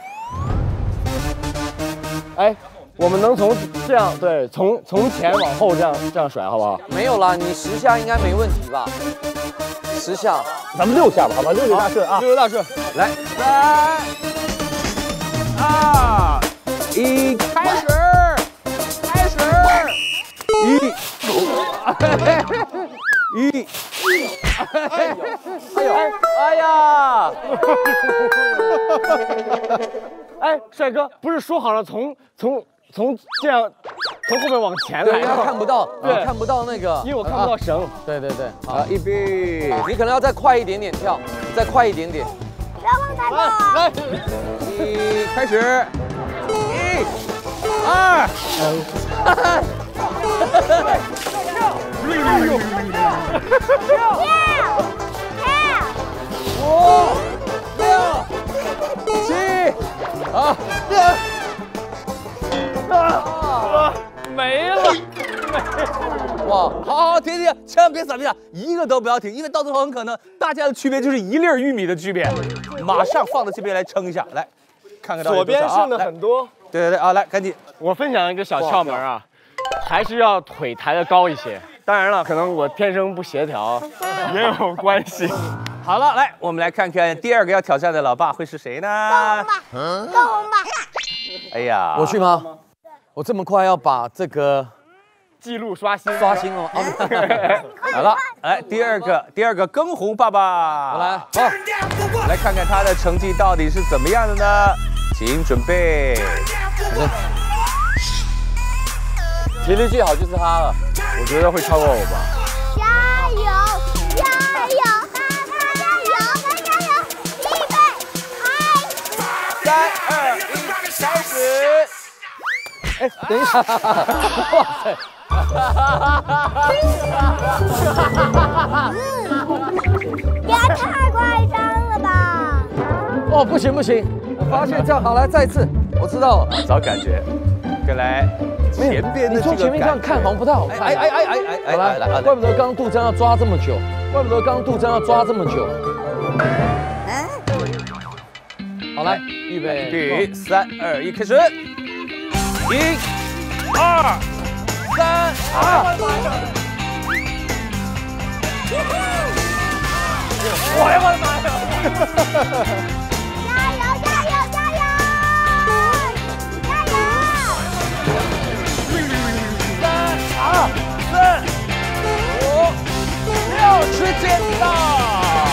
觉。哎，我们能从这样对，从从前往后这样这样甩，好不好？ 没有啦，你十下应该没问题吧？十下， 咱们六下吧，好吧，六六大顺啊， 六六大顺， 来，三、二、一，开始，开始，一，一，哎呦，哎呦，哎呀， 哎，帅哥，不是说好了从从从这样从后面往前来， 他看不到， 对， 看不到那个， 因为我看不到绳。 对对对， 好，预备， 你可能要再快一点点跳，再快一点点。 不要往前跑。 来， 一，开始，一，二，三，五，六，七，啊， 啊，没了， 哇，好好停停，千万别撒别撒，一个都不要停，因为到最后很可能大家的区别就是一粒玉米的区别。马上放到这边来称一下，来看看到左边剩的很多。 对对对啊，来赶紧， 我分享一个小窍门啊，还是要腿抬得高一些。当然了，可能我天生不协调也有关系。 好了，来我们来看看第二个要挑战的老爸会是谁呢？ 够红吧，够红吧。 哎呀， 我去吗？我这么快要把这个记录刷新， 刷新了。 好了，来第二个，第二个更红爸爸， 我来， 好，来看看他的成绩到底是怎么样的呢？请准备。 体力最好就是他了， 我觉得会超过我吧。 加油，加油，加油，加油！预备，开！ 三二一，开始。 哎，等一下，哇塞！ 也太夸张了吧！ 哦，不行不行，我发现这样好，来再一次，我知道了， 找感觉，再来前边的这个， 你从前面这样看好像不太好看。 哎哎哎哎哎哎， 来来来，怪不得刚刚杜真要抓这么久，怪不得刚刚杜真要抓这么久。好，来，预备， 预备，三二一，开始。一、二、三、啊！我呀，我的妈呀！ 加油，加油，加油！加油！ 三、二、四、五、六，时间到。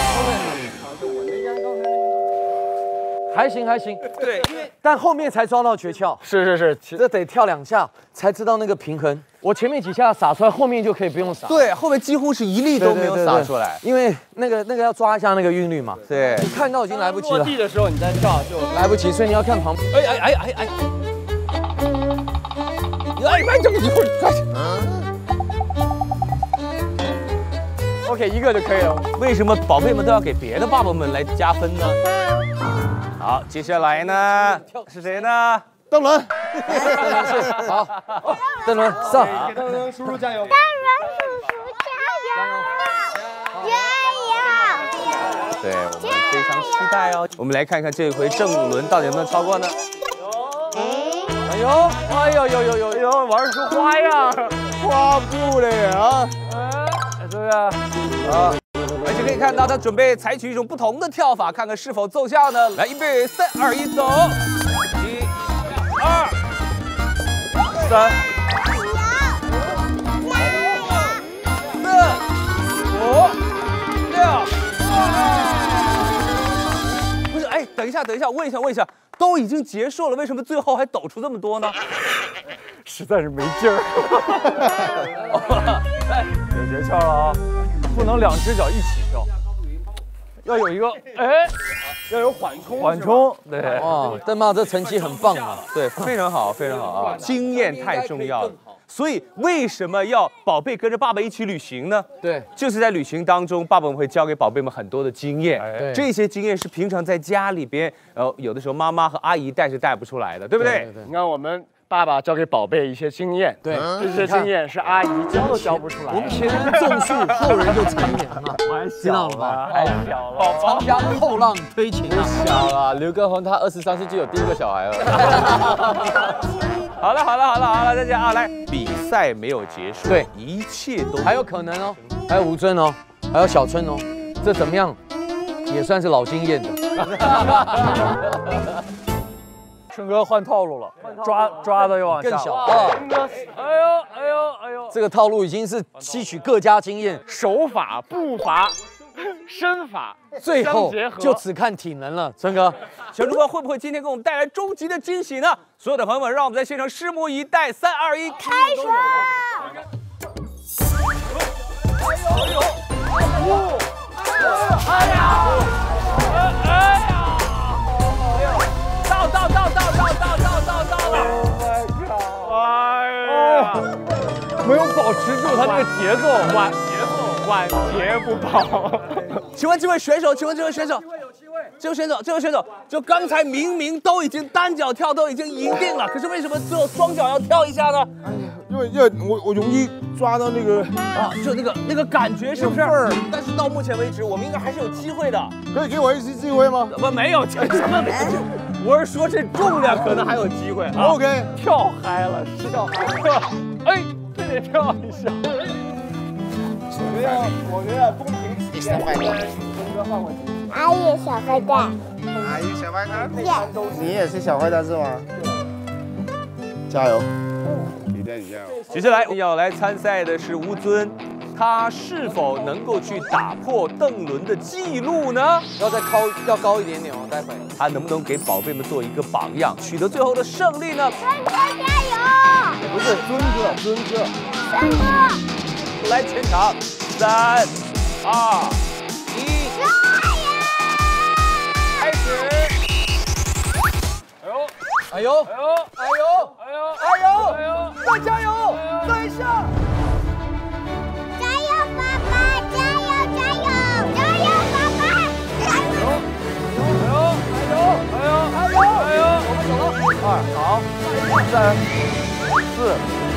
还行还行， 对， 但后面才抓到诀窍。 是是是， 这得跳两下才知道那个平衡。我前面几下撒出来，后面就可以不用撒。 对，后面几乎是一粒都没有撒出来， 因为那个那个要抓一下那个韵律嘛。 对， 你看到已经来不及了。 落地的时候你再跳就来不及，所以你要看旁边。 哎哎哎哎哎！哎哎，这么一会儿，快！ OK， 一个就可以了。 为什么宝贝们都要给别的爸爸们来加分呢？好，接下来呢是谁呢？ 邓伦， 好，邓伦上。 邓伦叔叔加油！ 邓伦叔叔加油！加油！ 对，我们。 非常期待哦。我们来看看这回郑伦到底能不能超过呢？ 哎呦，哎呦呦呦呦呦，玩出花样， 花布嘞啊！ 哎，是不是？ 啊！而且可以看到他准备采取一种不同的跳法，看看是否奏效呢？来，预备，三二一，走！一、二、三、四、五、六。不是，哎，等一下，等一下，问一下，问一下，都已经结束了，为什么最后还抖出这么多呢？ 实在是没劲儿。哎，有诀窍了啊！不能两只脚一起跳，要有一个哎，要有缓冲，缓冲。对， 哇，邓妈这成绩很棒啊！ 对，非常好，非常好啊！经验太重要了。所以为什么要宝贝跟着爸爸一起旅行呢？ 对， 就是在旅行当中，爸爸们会教给宝贝们很多的经验。 哎这些经验是平常在家里边，呃，有的时候妈妈和阿姨带是带不出来的，对不对？ 你看我们爸爸教给宝贝一些经验， 对， 这些经验是阿姨教都教不出来。 我们前人种树，后人就乘凉啊，知道了吧？ 太小了， 长江后浪推前浪。 小了，刘畊宏他二十三岁就有第一个小孩了。 好了好了好了好了，大家啊，来，比赛没有结束， 对， 一切都还有可能哦，还有吴尊哦，还有小春哦，这怎么样？也算是老经验的。 春哥换套路了，抓抓的又往下更小啊！春哥，哎呦哎呦哎呦， 这个套路已经是吸取各家经验， 手法、步伐、身法， 最后相结合就只看体能了。春哥， 小主播会不会今天给我们带来终极的惊喜呢？所有的朋友们，让我们在现场拭目以待。三二一，开始！哎呦！哎呀！哎呀！到到到到到到到到到了！ 哎呀，没有保持住他这个节奏，晚节奏，晚节不保。 请问这位选手，请问这位选手，这位选手，这位选手，就刚才明明都已经单脚跳都已经赢定了，可是为什么最后双脚要跳一下呢？ 哎呀，因为因为我我容易抓到那个啊，就那个那个感觉是不是？但是到目前为止，我们应该还是有机会的。 可以给我一次机会吗？ 不，没有，这什么没有？我是说这重量可能还有机会啊。 OK， 跳嗨了，跳嗨了，哎，这得跳一下。 我觉得我觉得公平起见。 阿姨小坏蛋， 阿姨小坏蛋， 耶！ 你也是小坏蛋是吗？加油！你加油！ 接下来要来参赛的是吴尊，他是否能够去打破邓伦的记录呢？ 要再高，要高一点点哦，待会。 他能不能给宝贝们做一个榜样，取得最后的胜利呢？ 孙哥加油！ 不是尊哥，尊哥， 孙哥， 来全场，三、二、一，开始！ 哎呦， 哎呦， 哎呦， 哎呦， 哎呦， 哎呦， 哎呦， 再加油，再一下！ 加油，爸爸！加油，加油，加油，爸爸！加油！ 哎呦，哎呦，哎呦，哎呦，我们走了。二，好，三，四，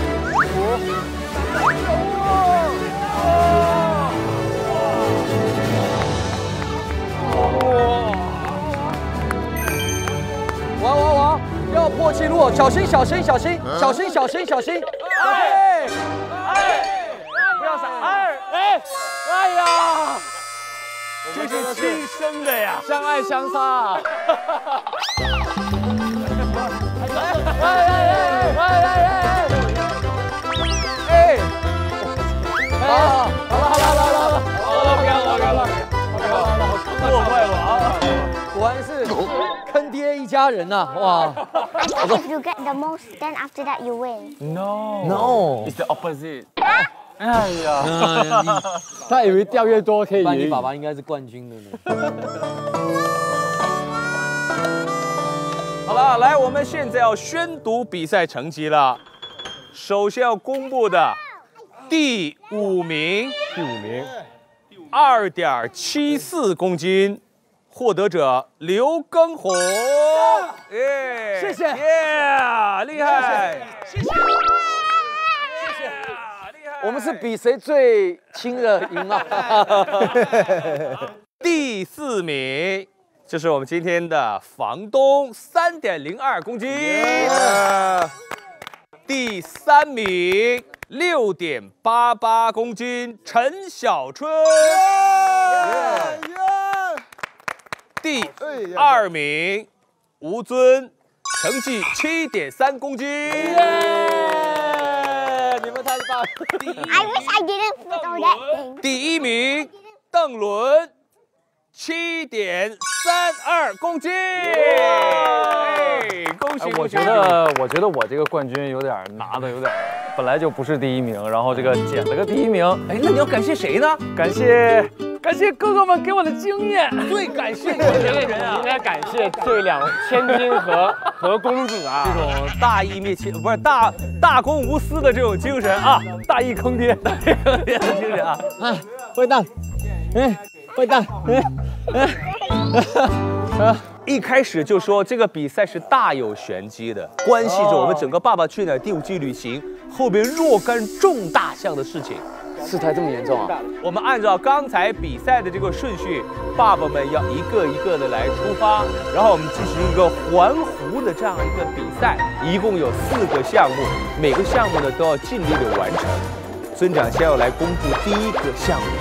五，哇哇哇！要破纪录，小心小心小心小心小心小心！ 哎，哎，不要闪！哎，哎，哎呀！ 这是亲生的呀！ 相爱相杀。哎哎哎哎哎哎哎！哎，好了好了好了好了好了，不干了不干了， 破坏了啊！ 果然是坑爹一家人呐！哇 If you get the most, then after that you win. No ，no， it's the opposite. 哎呀，他以为掉越多可以赢。 不然你爸爸应该是冠军的呢。 好了，来，我们现在要宣读比赛成绩了。首先要公布的第五名， 第五名， 二点七四公斤，获得者刘畊宏。耶， 谢谢耶，厉害，谢谢，谢谢，厉害。 我们是比谁最轻的赢啊！ 第四名，这是我们今天的房东，三点零二公斤。第三名，六点八八公斤，陈小春。第二名，吴尊，成绩七点三公斤。 你们太棒了！ I wish I didn't follow that thing. 第一名，邓伦，七点三二公斤。哎，恭喜！ 我觉得，我觉得我这个冠军有点拿的有点，本来就不是第一名，然后这个捡了个第一名。 哎，那你要感谢谁呢？ 感谢感谢哥哥们给我的经验。 最感谢这些人啊， 应该感谢这两千金和和公子啊， 这种大义灭亲，不是大大公无私的这种精神啊， 大义坑爹， 大义坑爹的精神啊！ 哎，坏蛋，哎，坏蛋，哎，哎。 一开始就说这个比赛是大有玄机的，关系着我们整个《爸爸去哪儿》第五季旅行后边若干重大项的事情。 事态这么严重啊！ 我们按照刚才比赛的这个顺序，爸爸们要一个一个的来出发，然后我们进行一个环湖的这样一个比赛，一共有四个项目，每个项目呢都要尽力的完成。村长先要来公布第一个项目。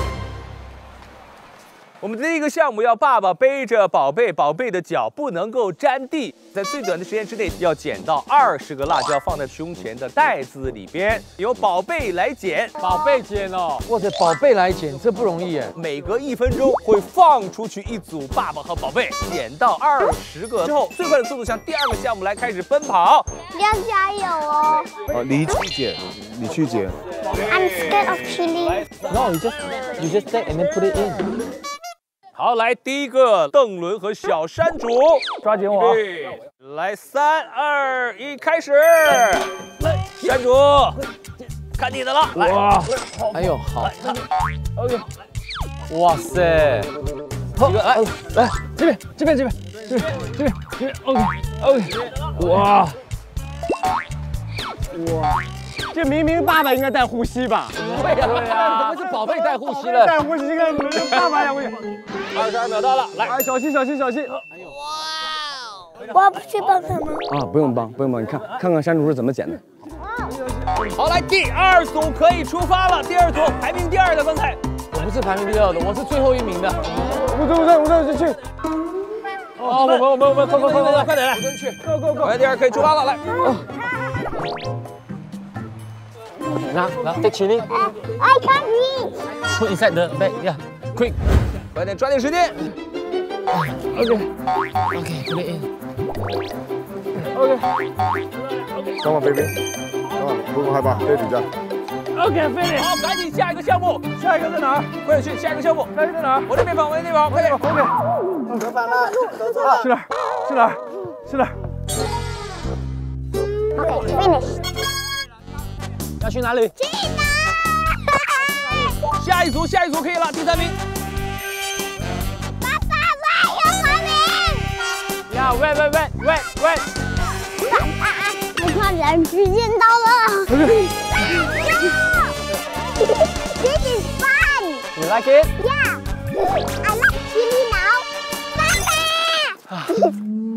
我们第一个项目要爸爸背着宝贝，宝贝的脚不能够沾地，在最短的时间之内要捡到二十个辣椒，放在胸前的袋子里边，由宝贝来捡， 宝贝捡哦， 或者宝贝来捡，这不容易哎。 每隔一分钟会放出去一组爸爸和宝贝，捡到二十个之后，最快的速度向第二个项目来开始奔跑。 要加油哦！ 哦，你去捡，你去捡。 I'm scared of chili. No, you just you just take and then put it in. 好，来第一个邓伦和小山竹， 抓紧我！ 来，三二一，开始！山竹，看你的了！ 哇， 哎呦，好 ，OK， 哇塞， 好，来来这边这边这边这边这边这边 ，OK OK， 哇哇，这明明爸爸应该带护膝吧？ 对呀对呀，怎么是宝贝带护膝了？ 带护膝应该爸爸带护膝。 二十二秒到了，来， 哎，小心小心小心！ 哎呦， 我要去帮他吗？ 啊，不用帮不用帮，你看看看山竹是怎么捡的。 好，来第二组可以出发了。第二组排名第二的刚才， 我不是排名第二的，我是最后一名的。 我这我这我这就去。哦，我们我们我们快快快快快快点来， 跟去，Go Go Go！ 来，第二可以出发了，来。 拿拿 take chili. I can't reach. Put inside the bag. Yeah, quick. 快点，抓紧时间。 OK OK, put it in. OK Come on, baby. Come on，不用害怕，别紧张。 OK finish。 好，赶紧下一个项目， 下一个在哪儿？ 快点去下一个项目。 下一个在哪儿？ 我这边跑，我这边跑，快点。 OK。 折返了，走错了。 去哪儿？去哪儿？去哪儿？ Okay, finish. 要去哪里？ 下一组，下一组可以了，第三名。 呀，喂喂喂喂喂！ 我看人时间到了。This is fun. You like it? Yeah. I like chili now. 爸爸。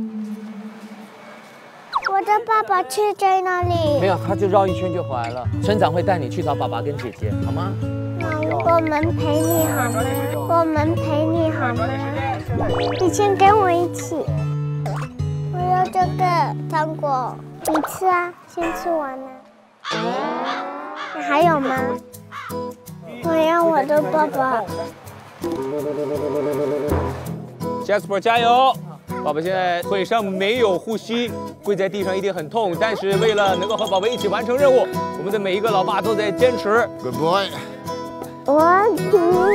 我的爸爸去在哪里？ 没有，他就绕一圈就回来了。村长会带你去找爸爸跟姐姐，好吗？ 我们陪你好吗？我们陪你好吗？你先跟我一起。 我要这个糖果，你吃啊，先吃完了。你还有吗？我要我的爸爸。 Jasper 加油！宝宝现在腿上没有呼吸，跪在地上一定很痛，但是为了能够和宝贝一起完成任务，我们的每一个老爸都在坚持。 Good boy。 One two。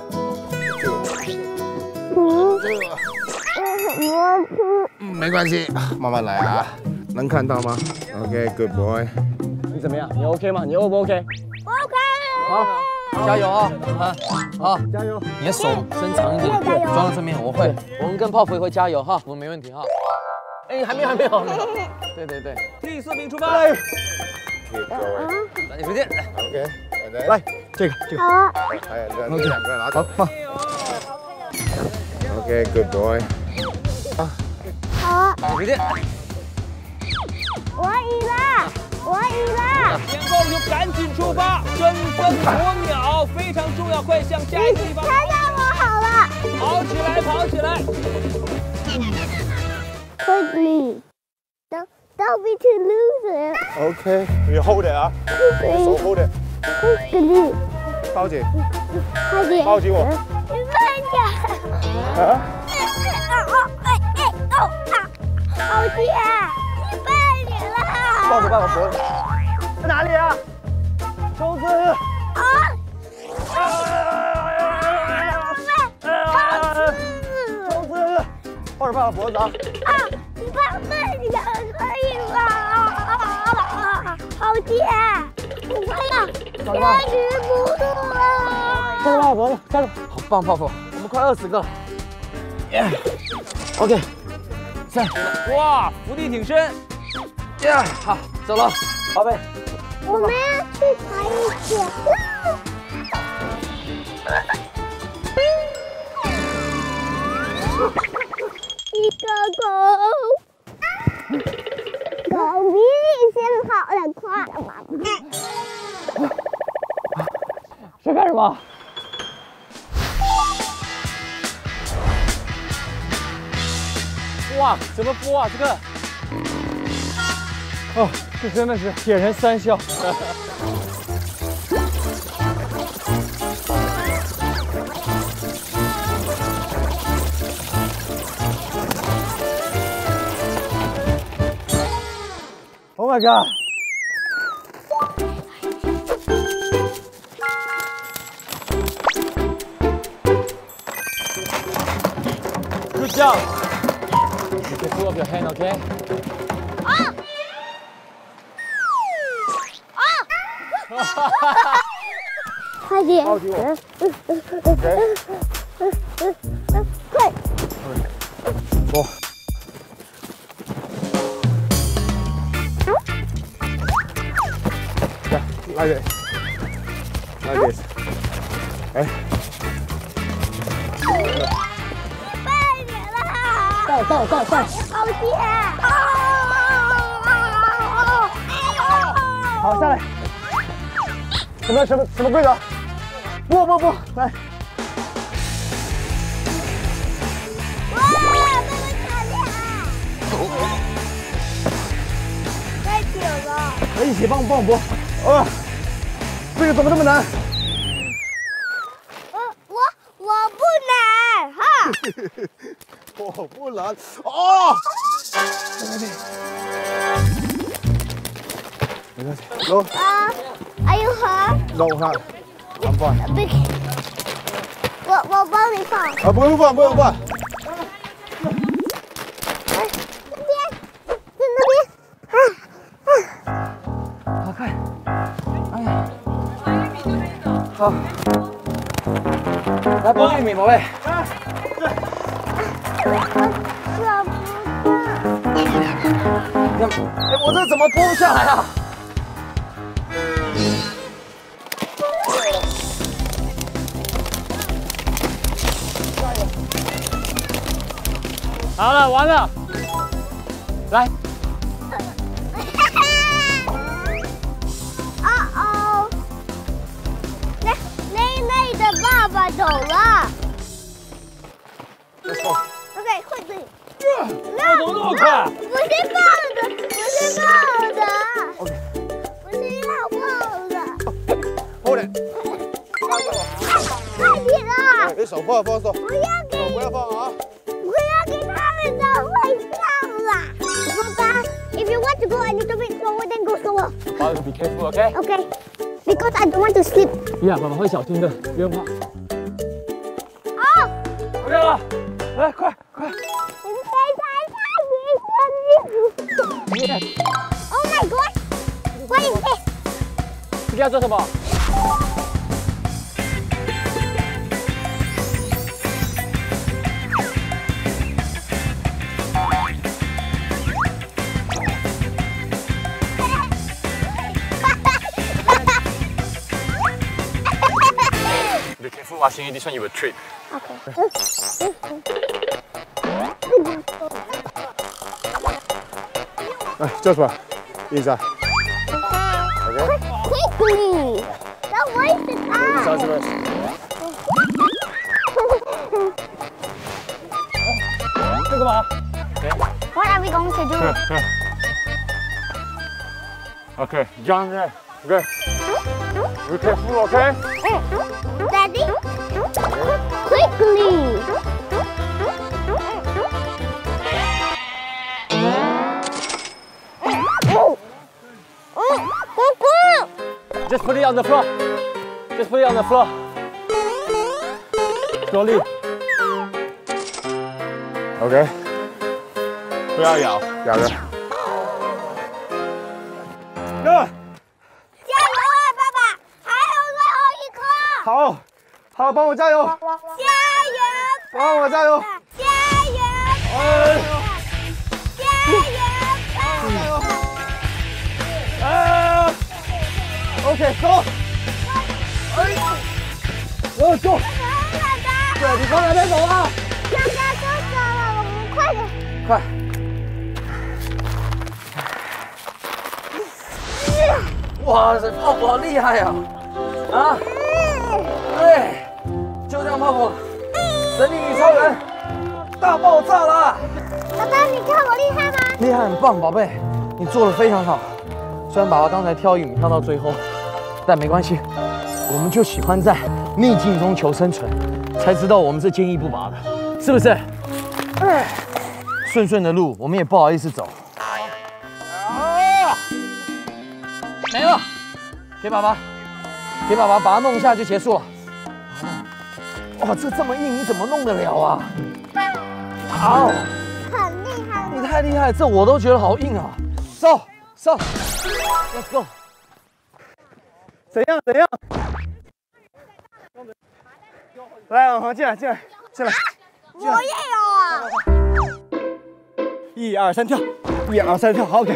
嗯，没关系，慢慢来啊。能看到吗 ？OK，Good boy。 你怎么样？你 OK 吗？你 O 不 OK？ OK。 好， 加油啊！啊，好， 加油！ 你的手伸长一点，装到这边，我会。我们跟泡芙也会加油哈，我们没问题哈。哎，还没有，还没有。对对对， 第四名出发。抓紧时间。 OK， 来，这个这个。 好。 哎，这两个拿走。 好， OK, good boy. 好啊， 决定。 我赢了，我赢了。 先后就赶紧出发，争分夺秒，非常重要，快向下一个地方。 猜到我好了。 跑起来，跑起来。 Quickly, don't don't be too loser. OK, you hold it 啊，手 hold it。 Quickly, 包姐， 快点， 抱紧我。 你慢点。 啊？ 好姐，你慢点啦。 抱着抱着脖子。在哪里啊？周子。 啊！ 周子，抱着抱着脖子啊。 啊！你慢慢点可以吗？好姐，我快要坚持不住了。 抱着抱着脖子，加油！好棒，泡泡，我们快饿死个了。耶 ，OK， 三， 哇，伏地挺身。 耶，好，走了，宝贝。 我们要去爬一起。一个狗，狗比你先跑得快。 是干什么？哇，怎么播啊这个？哦，这真的是铁人三项。Oh my god！ Good job! You can pull up your hand, okay? 啊！啊！快点！ 抱紧我。 快！ 走。来，来点，来点。哎。 到到到到！好姐！ 好，下来。什么什么什么规则？不不不，来。 哇，被我卡掉！太久了。 来，一起帮我帮我拨。啊，这个怎么这么难？ 我我我不难哈。 我不难哦。没关系，走。 啊 ，Are you hurt? No hurt. I'm fine. Big， 我我帮你放。 啊，不用放，不用放。 哎，那边，在那边。啊啊！ 好看。哎呀，好。来剥玉米，宝贝。 舍不得。 哎，我这怎么剥不下来啊？好了，完了，来。 哦哦，那那那的爸爸走了。OK， 快点。 那怎么那么快？ 不是抱的，不是抱的。OK。不是要抱的。 hold it。 快点啦！ 你手放放手。 不要给。 手不要放啊。 不要给他们的会上啦！爸爸 ，if you want to go a little bit slower, then go slower. I'll be careful, okay? Okay. Because I don't want to slip. 呀，妈妈会小心的，不用怕。 哦。 OK 了，来，快快。 你非常差别生日。Oh my god! What is this? 这个要做什么？ Be careful watching this one, you will trip. Okay. Just one. Inside. Okay. Quickly. Don't waste the time. Sounds good. What are we going to do? Okay, John there. Okay. Be careful, okay? Daddy? Quickly. Just put it on the floor. Just put it on the floor. Slowly. OK， 不要咬，咬着。Go！ 加油啊，爸爸！还有最后一颗。 好，好，帮我加油！ 加油！ 帮我加油！ 加油！加油！ 啊 ！OK， 走。哎，我走。对，你往哪边走啊？ 大家都走了，我们快点。 快！哇，这泡泡好厉害呀！啊！对，就这样泡泡，神力女超人大爆炸了！ 爸爸，你看我厉害吗？ 厉害，很棒，宝贝，你做的非常好。虽然爸爸刚才挑鱼跳到最后，但没关系，我们就喜欢在逆境中求生存，才知道我们是坚毅不拔的，是不是？哎，顺顺的路我们也不好意思走。没了，给爸爸，给爸爸把它弄一下就结束了。哇，这这么硬，你怎么弄得了啊？好， 很厉害。 你太厉害，这我都觉得好硬啊！走走 ，Let's go。 怎样？怎样？来，往旁进来，进来，进来。 我也有啊。 一二三跳，一二三跳，好 ，OK。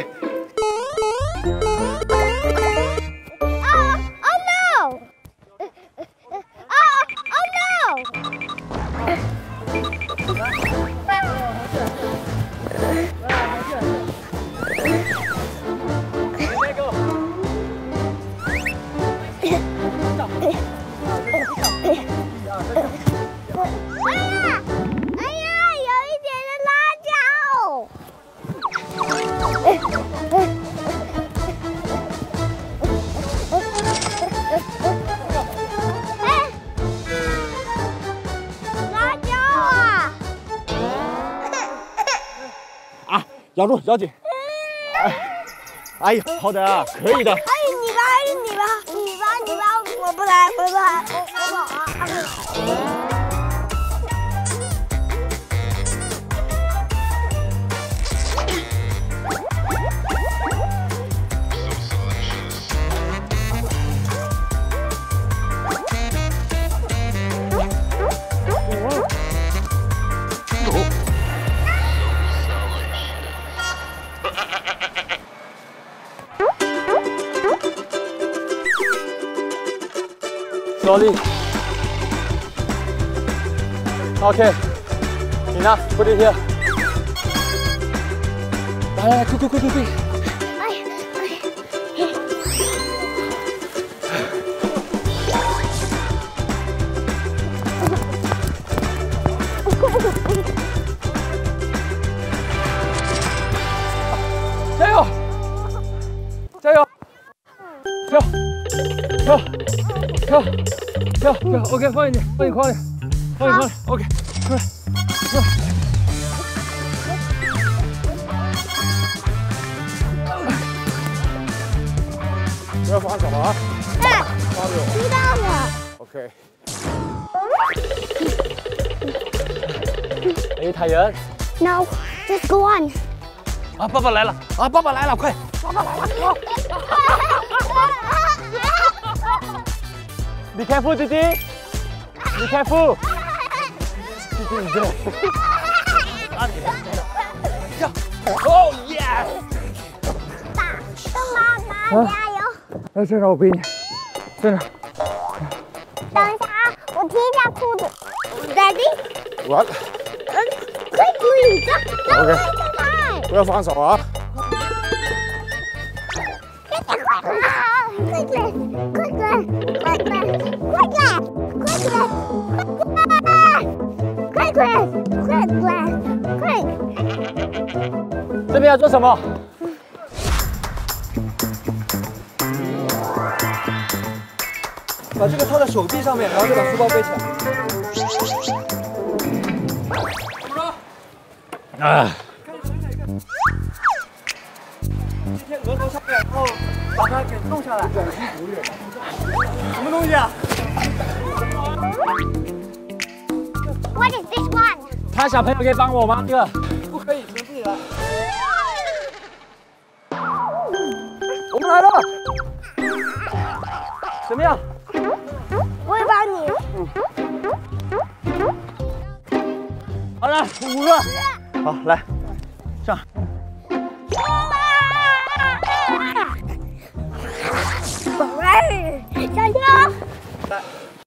咬住，咬紧！哎，哎呀，好的啊，可以的。 哎，你吧，你吧，你吧，你吧，我不来，我不来，我走啊。 Slowly. Okay. Enough. Put it here. 来来来，快快快快快！ 哎呀， 加油！加油！跳！跳！跳！跳！跳 ！OK， 放一点，放一宽点，放一宽点 ，OK， 快，快！ 不要放手啊！ 哎， 抓住！ 知道了。 OK。 哎，太阳 No, just go on. 啊，爸爸来了！啊，爸爸来了，快！爸爸来了！啊 ，Be careful， 弟弟 ，Be careful。弟弟，你这。啊，你别跳！哦 ，Yes！ 爸，跟妈妈加油！ 来，这让我背你，这样。 等一下啊，我踢脚我。 快滚着，让我 OK 看。 不要放手啊！ 快点快点，快点，快点，快点，快点，快点，快点，快点，快点！ 这边要做什么？ 把这个套在手臂上面，然后再把书包背起来。 啊！ 贴额头上面，然后把它给弄下来。什么东西啊 What is this one？ 他小朋友可以帮我吗？这个不可以，从自己来。我们来了，怎么样？ 我会帮你。 好了，五个。 好，来，上。 加油！ 来。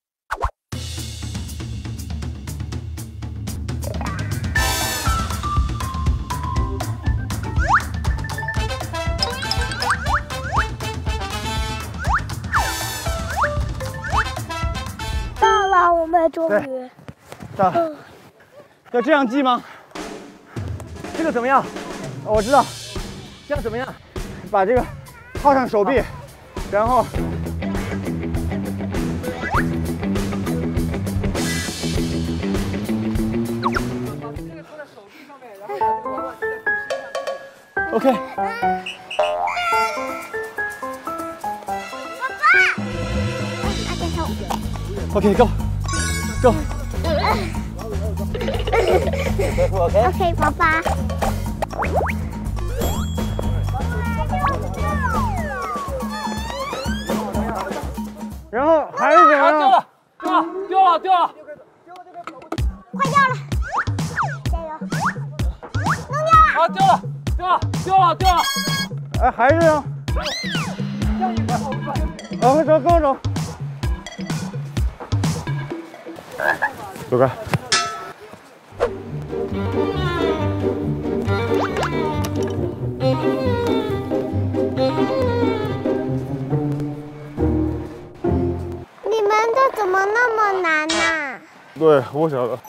到了，我们终于。 到了。要这样系吗？这个怎么样？哦，我知道。这样怎么样？把这个套上手臂，然后。OK。OK go go。OK OK， 爸爸。 然后还是怎样？ 掉了，掉了，掉了，掉了， 快掉了，加油！弄掉了。 啊，掉了，掉了，掉了，掉了。 哎，还是这样。啊，快走，跟我走。走开。 你们的怎么那么难呢？ 对，我晓得。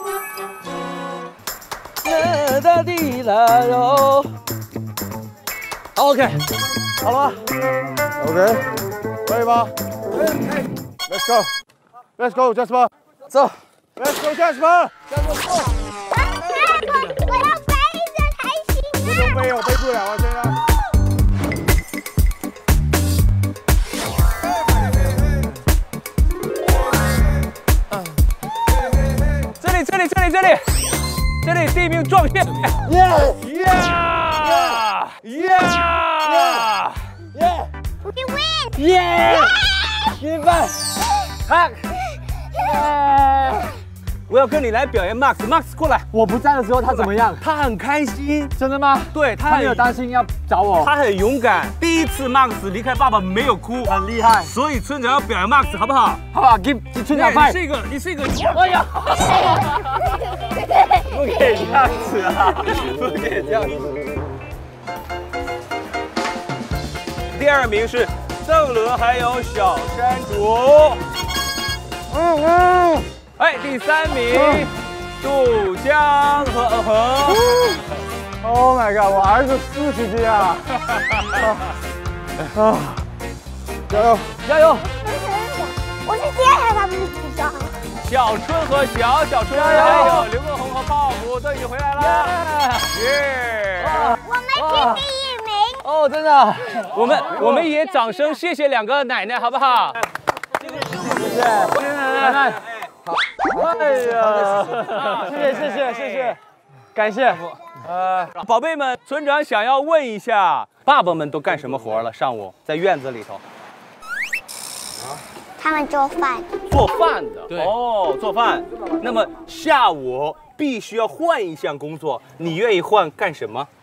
哒滴啦哟。OK， 好了吧 OK， 可以吧？可以，可以。Let's go，Let's go，Jasper， 走。 Let's go，Jasper。 我要背着才行啊！ 背我背不了啊，现在。 这里，这里，这里，这里，这里第一名撞线。 耶耶耶耶 We win！ 耶！一半。看。 我要跟你来表演 Max，Max 过来。 我不在的时候他怎么样？ 他很开心， 真的吗？ 对他很他没有担心要找我。 他很勇敢。第一次 Max 离开爸爸没有哭， 很厉害。 所以村长要表扬 Max， 好不好？ 好不好？给给村长派。 你是一个，你是一个。 哎呀！ 不可以这样子啊！不可以这样子。第二名是邓伦还有小山竹。嗯嗯。哎，第三名杜江和嗯恒。 Oh my god， 我儿子四十斤啊！啊！ 加油！ 加油！ 我是接下他们的体重。 小春和小小春还有刘畊宏和鲍勃都已经回来了。耶！ 我们是第一名。 哦，真的。 我们我们也掌声谢谢两个奶奶，好不好？ 谢谢，谢谢奶奶。好，哎呀，谢谢谢谢谢谢，感谢。 呃，宝贝们，村长想要问一下，爸爸们都干什么活了？上午在院子里头。 他们做饭。 做饭的。 对。 哦，做饭。那么下午必须要换一项工作，你愿意换干什么？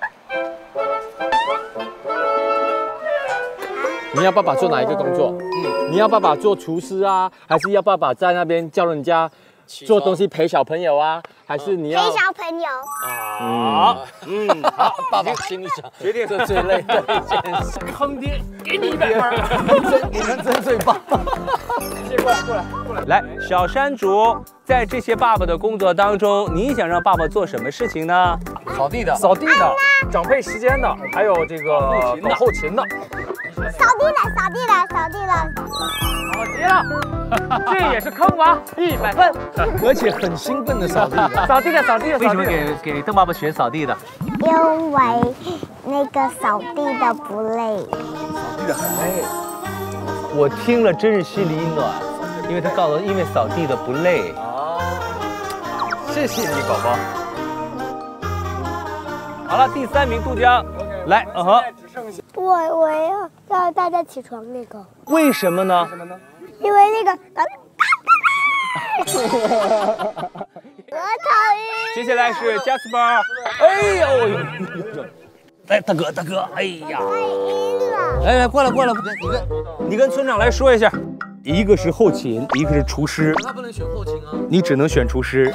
你要爸爸做哪一个工作？嗯，你要爸爸做厨师啊，还是要爸爸在那边教人家做东西陪小朋友啊，还是你要陪小朋友？ 好，嗯，好， 爸爸心里想， 决定这最累的一件事。坑爹，给你一百分，你们真最棒。过来过来过来， 来，小山竹，在这些爸爸的工作当中，你想让爸爸做什么事情呢？ 扫地的，扫地的，长配时间的，还有这个搞后勤的。 扫地了，扫地了，扫地了。 好极了，这也是坑娃，一百分，而且很兴奋的扫地，扫地的，扫地的。 为什么给给邓爸爸选扫地的？ 因为那个扫地的不累。 扫地的很累。我听了真是心里一暖，因为他告诉我，因为扫地的不累。哦，谢谢你，宝宝。好了，第三名杜江，来，嗯哼。 我我要让大家起床那个。 为什么呢？ 因为那个。我讨厌。 接下来是 Jasper， 哎呦，哎，大哥大哥，哎呀，来来过来过来，你跟你跟村长来说一下，一个是后勤，一个是厨师， 他不能选后勤啊， 你只能选厨师。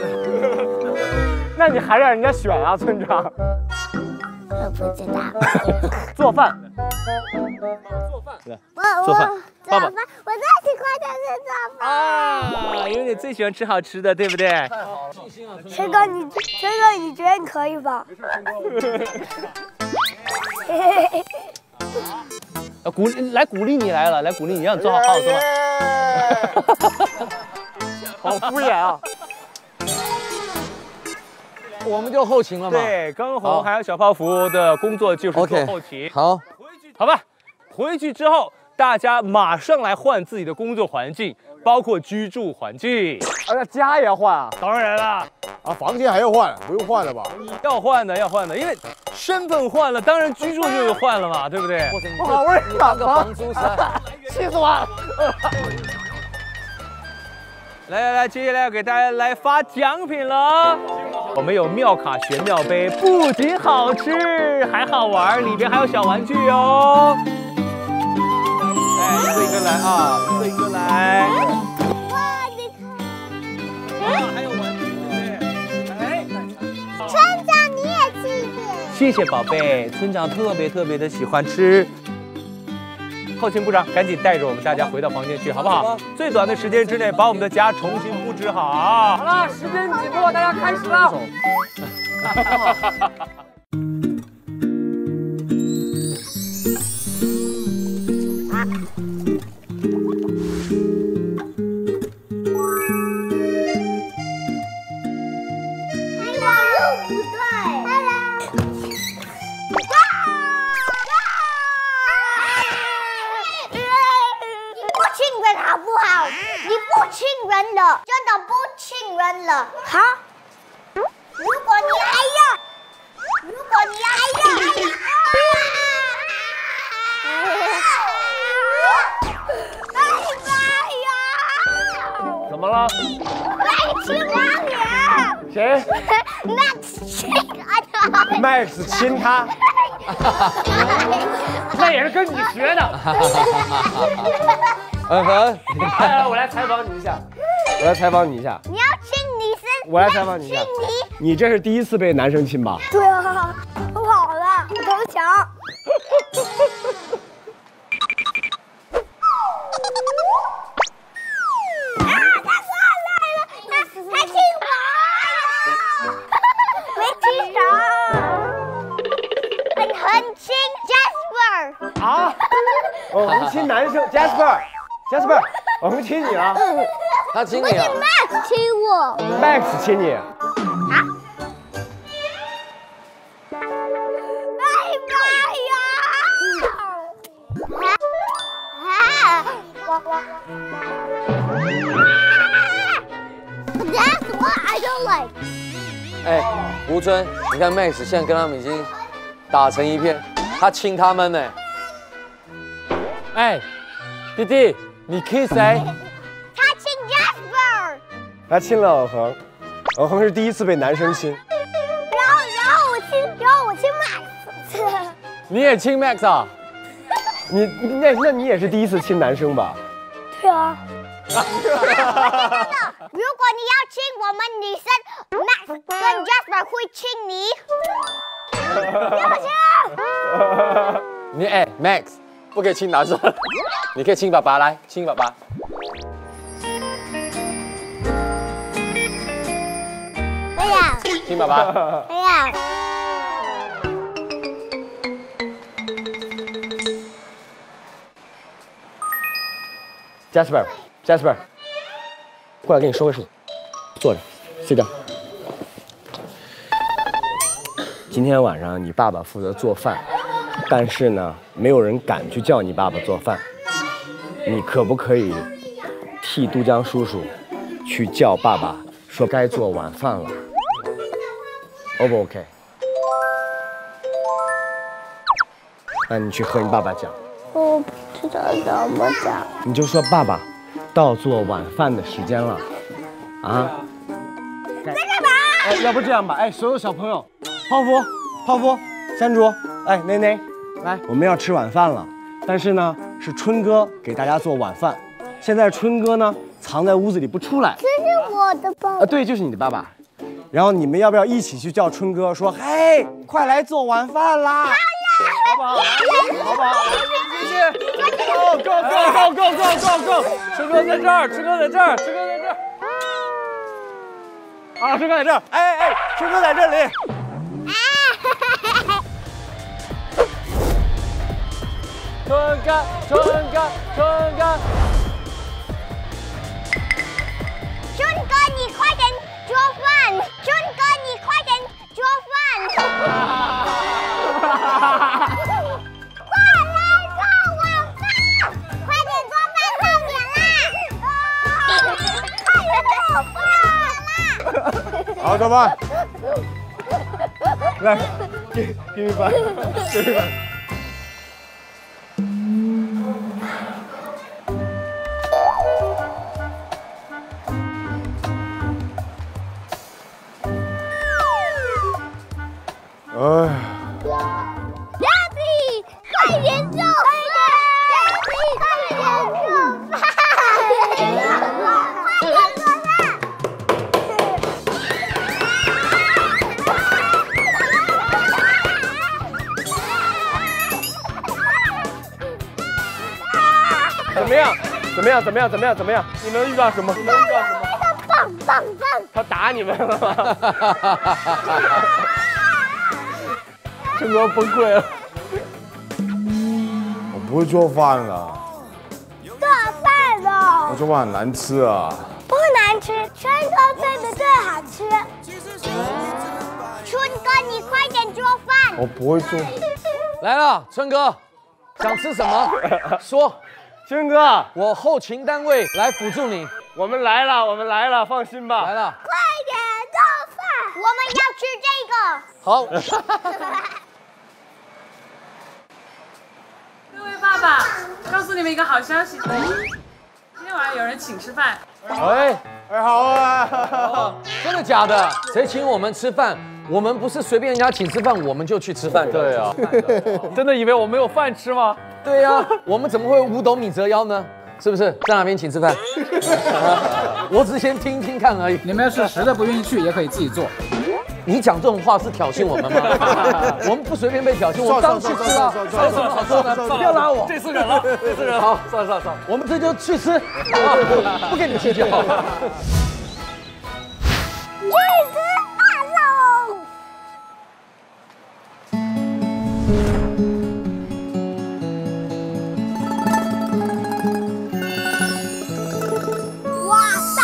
那你还让人家选啊，村长？ 我不知道。 做饭。 做饭。 我做饭。爸爸， 我最喜欢的是做饭啊，因为你最喜欢吃好吃的，对不对？ 陈哥，你陈哥，你觉得你可以吧？ 啊，鼓励来鼓励你来了，来鼓励你，让你做好好做。 好敷衍啊！ 我们就后勤了嘛。 对，刚红还有小泡芙的工作就是做后勤。 好， 好吧，回去之后。大家马上来换自己的工作环境，包括居住环境。 啊，那家也要换啊？ 当然了， 啊，房间还要换，不用换了吧？ 要换的，要换的，因为身份换了，当然居住就换了嘛，对不对？ 不好，我也当个房租是， 气死我了！ 来来来，接下来要给大家来发奖品了。我们有妙卡玄妙杯，不仅好吃，还好玩，里边还有小玩具哦。来，一个一个来啊，一个一个来。 哇，你看， 哇，还有玩具，对不对？哎， 村长你也吃一点。 谢谢宝贝，村长特别特别的喜欢吃。后勤部长，赶紧带着我们大家回到房间去，好不好？最短的时间之内把我们的家重新布置好。 好了，时间紧迫，大家开始了。 真的不亲人了，哈？如果你还要，如果你还要， 怎么了？ 来亲王爷。 谁 ？Max 亲他。 Max 亲他。那也是跟你学的。 嗯哼， 来来，我来采访你一下，我来采访你一下。 你要亲女生， 我来采访你一下。你这是第一次被男生亲吧？ 对啊，我跑了，投降。啊，他过来了，他他亲我，没亲手，很很亲 Jasper。 啊？我们亲男生 Jasper。Jasper， 我们亲你了。 他亲你啊 ？Max 亲我。 Max 亲你。啊？ 哎妈呀！啊！哇哇！That's what I don't like。 哎，吴尊，你看 Max 现在跟他们已经打成一片，他亲他们呢。哎，弟弟。你 kiss 谁？ 他亲 Jasper， 他亲了尔恒，尔恒是第一次被男生亲。 然后，然后我亲，然后我亲 Max。 你也亲 Max 啊？ 你那那你也是第一次亲男生吧？ 对啊。 如果你要亲我们女生 ，Max 跟 Jasper 会亲你。要亲。 你哎 ，Max 不可以亲拿着，你可以亲爸爸，来亲爸爸。 不要。 亲爸爸。 不要。 Jasper Jasper， 过来跟你说个事，坐着 ，sit down。今天晚上你爸爸负责做饭，但是呢，没有人敢去叫你爸爸做饭。你可不可以替都江叔叔去叫爸爸，说该做晚饭了 ？O 不 OK？ 那你去和你爸爸讲。 我不知道怎么讲。 你就说爸爸，到做晚饭的时间了，啊？ 在干嘛？ 哎，要不这样吧，哎，所有小朋友，泡芙、泡芙、山竹，哎，内内，来，我们要吃晚饭了。但是呢，是春哥给大家做晚饭。现在春哥呢，藏在屋子里不出来。 这是我的爸爸。 啊，对，就是你的爸爸。然后你们要不要一起去叫春哥，说，嘿，快来做晚饭啦？好不好？好不好？ 谢谢。Go go go go go go go go！ 春哥在这儿，春哥在这儿，春哥在这儿。 啊，春哥在这儿，哎哎，春哥在这里。 春哥，春哥，春哥。 春哥，你快点做饭！春哥，你快点做饭！ 好，做饭。来，给给你饭，给你饭。哎。 Daddy， 快点做饭 ！Daddy， 快点做饭！快点做饭！ 怎么样？怎么样？怎么样？怎么样？怎么样？你们遇到什么？你们遇到什么？ 棒棒棒！ 他打你们了吗？春哥崩溃了。 我不会做饭了， 做饭了。 我做饭很难吃啊。 不难吃，春哥做的最好吃。春哥，你快点做饭。 我不会做。 来了，春哥，想吃什么？说。 春哥， 我后勤单位来辅助你。 我们来了，我们来了，放心吧。 来了。 快点做饭，我们要吃这个。 好。 各位爸爸，告诉你们一个好消息，今天晚上有人请吃饭。 哎， 哎，好啊！ 真的假的？谁请我们吃饭？我们不是随便人家请吃饭我们就去吃饭。 对啊，真的以为我没有饭吃吗？ 对呀、啊，我们怎么会五斗米折腰呢？是不是？在哪边请吃饭？我只是先听听看而已。 你们要是实在不愿意去，也可以自己做。 你讲这种话是挑衅我们吗？我们不随便被挑衅，我们刚去吃了，有什么好说的？不要拉我， 这次忍了，这次忍了。好，算了算了算了， 我们这就去吃，不跟你计较。 去吃饭喽！哇塞！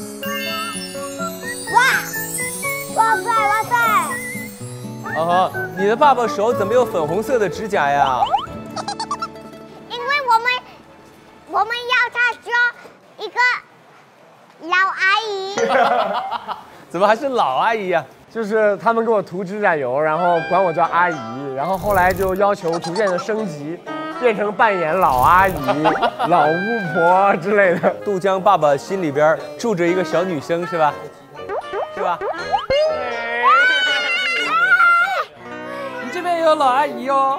哇！哇塞哇塞！ 啊哈，你的爸爸手怎么有粉红色的指甲呀？ 因为我们我们要他做一个老阿姨。 怎么还是老阿姨呀、啊？ 就是他们给我涂指甲油，然后管我叫阿姨，然后后来就要求逐渐的升级，变成扮演老阿姨、老巫婆之类的。 杜江爸爸心里边住着一个小女生，是吧？是吧？ 你这边也有老阿姨哦。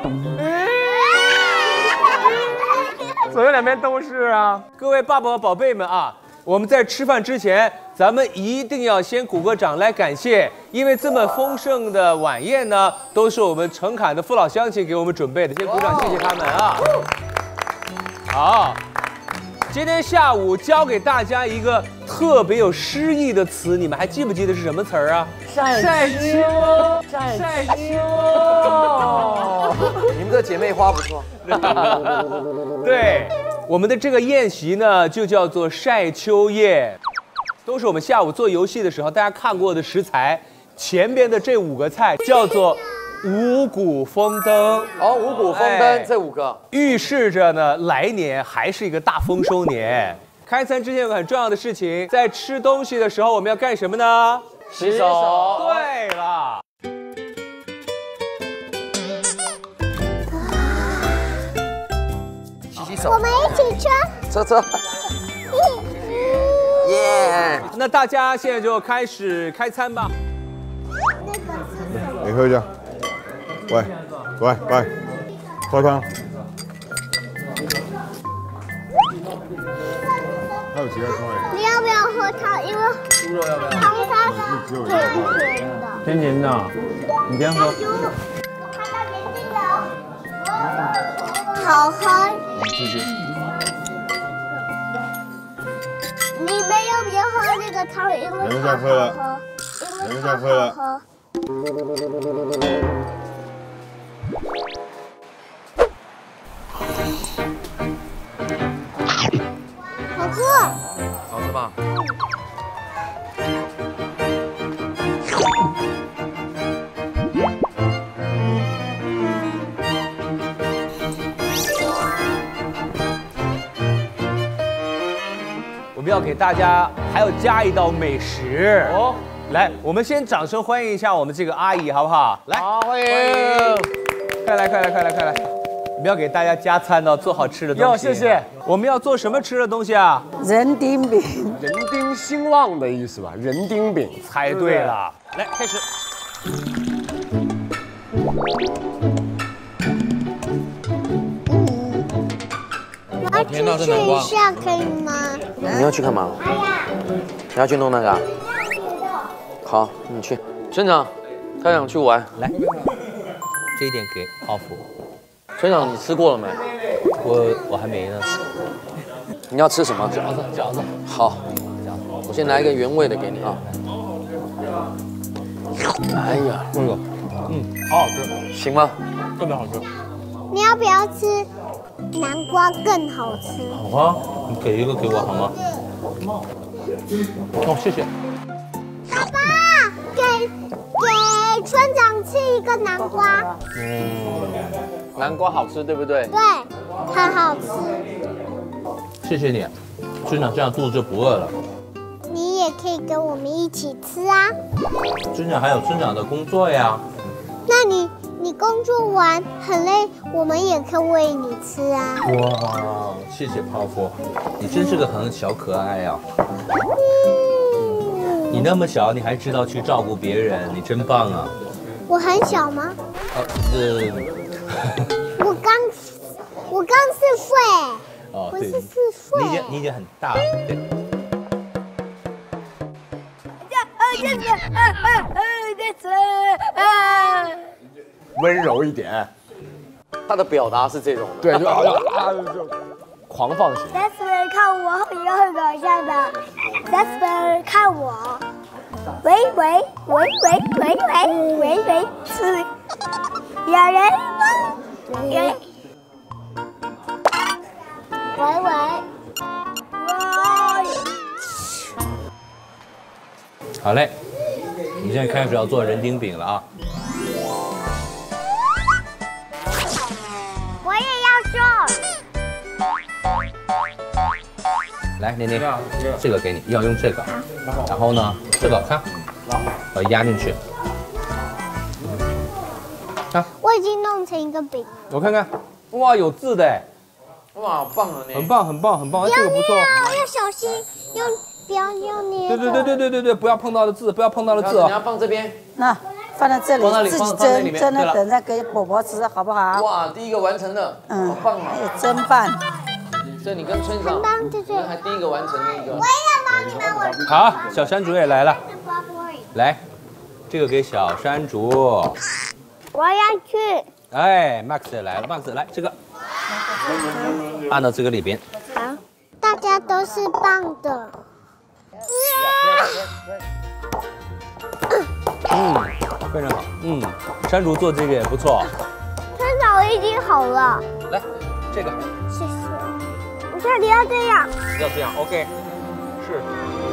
左右两边都是啊。 各位爸爸宝贝们啊，我们在吃饭之前咱们一定要先鼓个掌来感谢，因为这么丰盛的晚宴呢，都是我们诚恳的父老乡亲给我们准备的，先鼓掌谢谢他们啊！好，今天下午教给大家一个特别有诗意的词，你们还记不记得是什么词儿啊？ 晒晒秋， 晒秋。 你们的姐妹花不错。 对，我们的这个宴席呢，就叫做晒秋宴。都是我们下午做游戏的时候大家看过的食材，前边的这五个菜叫做五谷丰登。 哦，五谷丰登、哎、这五个预示着呢来年还是一个大丰收年。开餐之前有个很重要的事情，在吃东西的时候我们要干什么呢？ 洗手。 对了。 洗洗手。 我们一起吃。 吃吃。耶！ Yeah. 那大家现在就开始开餐吧。 你喝一下。喂，喂喂，喝汤。还有其他汤哎。 你要不要喝汤？因为猪肉要不要？ 汤沙是甜甜的。 甜甜的，你先喝。 好喝。 继续。 你们要不要喝那个汤？因为太好喝。因为太好喝。 好喝。 好吃吧？ 我们要给大家还要加一道美食哦，来，我们先掌声欢迎一下我们这个阿姨，好不好？来， 好，欢迎， 快来，快来，快来，快来！我们要给大家加餐的，做好吃的东西。 哟，谢谢。 我们要做什么吃的东西啊？ 人丁饼， 人丁兴旺的意思吧？人丁饼， 猜对了。来，开始。 我出去一下可以吗？ 你要去干嘛？你要去弄那个、啊？好，你去。村长，他想去玩， 来，这一点给奥福。 村长，你吃过了没？ 我我还没呢。 你要吃什么？ 饺子，饺子。 好，我先来一个原味的给你啊。哎呀， 这个，嗯，好好吃， 行吗？ 特别好吃。 你要不要吃南瓜更好吃？ 好啊，你给一个给我好吗？哦，谢谢。 爸爸，给给村长吃一个南瓜。 嗯，南瓜好吃，对不对？ 对，很好吃。 谢谢你，村长这样肚子就不饿了。 你也可以跟我们一起吃啊。 村长还有村长的工作呀。 那你你工作完很累，我们也可以喂你吃啊。 哇，谢谢泡芙，你真是个很小可爱呀、啊。嗯，你那么小，你还知道去照顾别人，你真棒啊。 我很小吗？ 呃，呃我刚我刚四岁。 哦， 我对， 是四岁。 你已经你已经很大了，对。 温柔一点。 他的表达是这种的， 对，就啊就狂放型。 Jasper 看我也很搞笑的。Jasper 看我，喂喂喂喂喂喂喂喂，是有人吗？喂喂喂。 好嘞，我们现在开始要做人丁饼了啊。 我也要做。 来，妮妮，这个给你，要用这个。然后呢，这个看，把它压进去。看， 我已经弄成一个饼。 我看看，哇，有字的哎， 哇，好棒啊你！ 很棒，很棒，很棒， 不要这个不错。 要要小心，用不要用捏的。 对对对对对对对，不要碰到的字，不要碰到的字哦。 你要放这边， 那放在这里， 放那里自己放放在里面蒸，蒸对了了等着给宝宝吃，好不好？ 哇，第一个完成了， 嗯， 好棒啊！ 还有蒸饭。 这你跟村长， 很棒，对对。 还第一个完成的一个。 我也好，小山竹也来了，来，这个给小山竹。 我要去。 哎 ，Max 也来了 ，Max 来这个，按到这个里边。 好，大家都是棒的。 嗯，非常好。嗯，山竹做这个也不错。 村长，我已经好了。 来，这个。 谢谢。我这里要这样。 要这样 ，OK。是。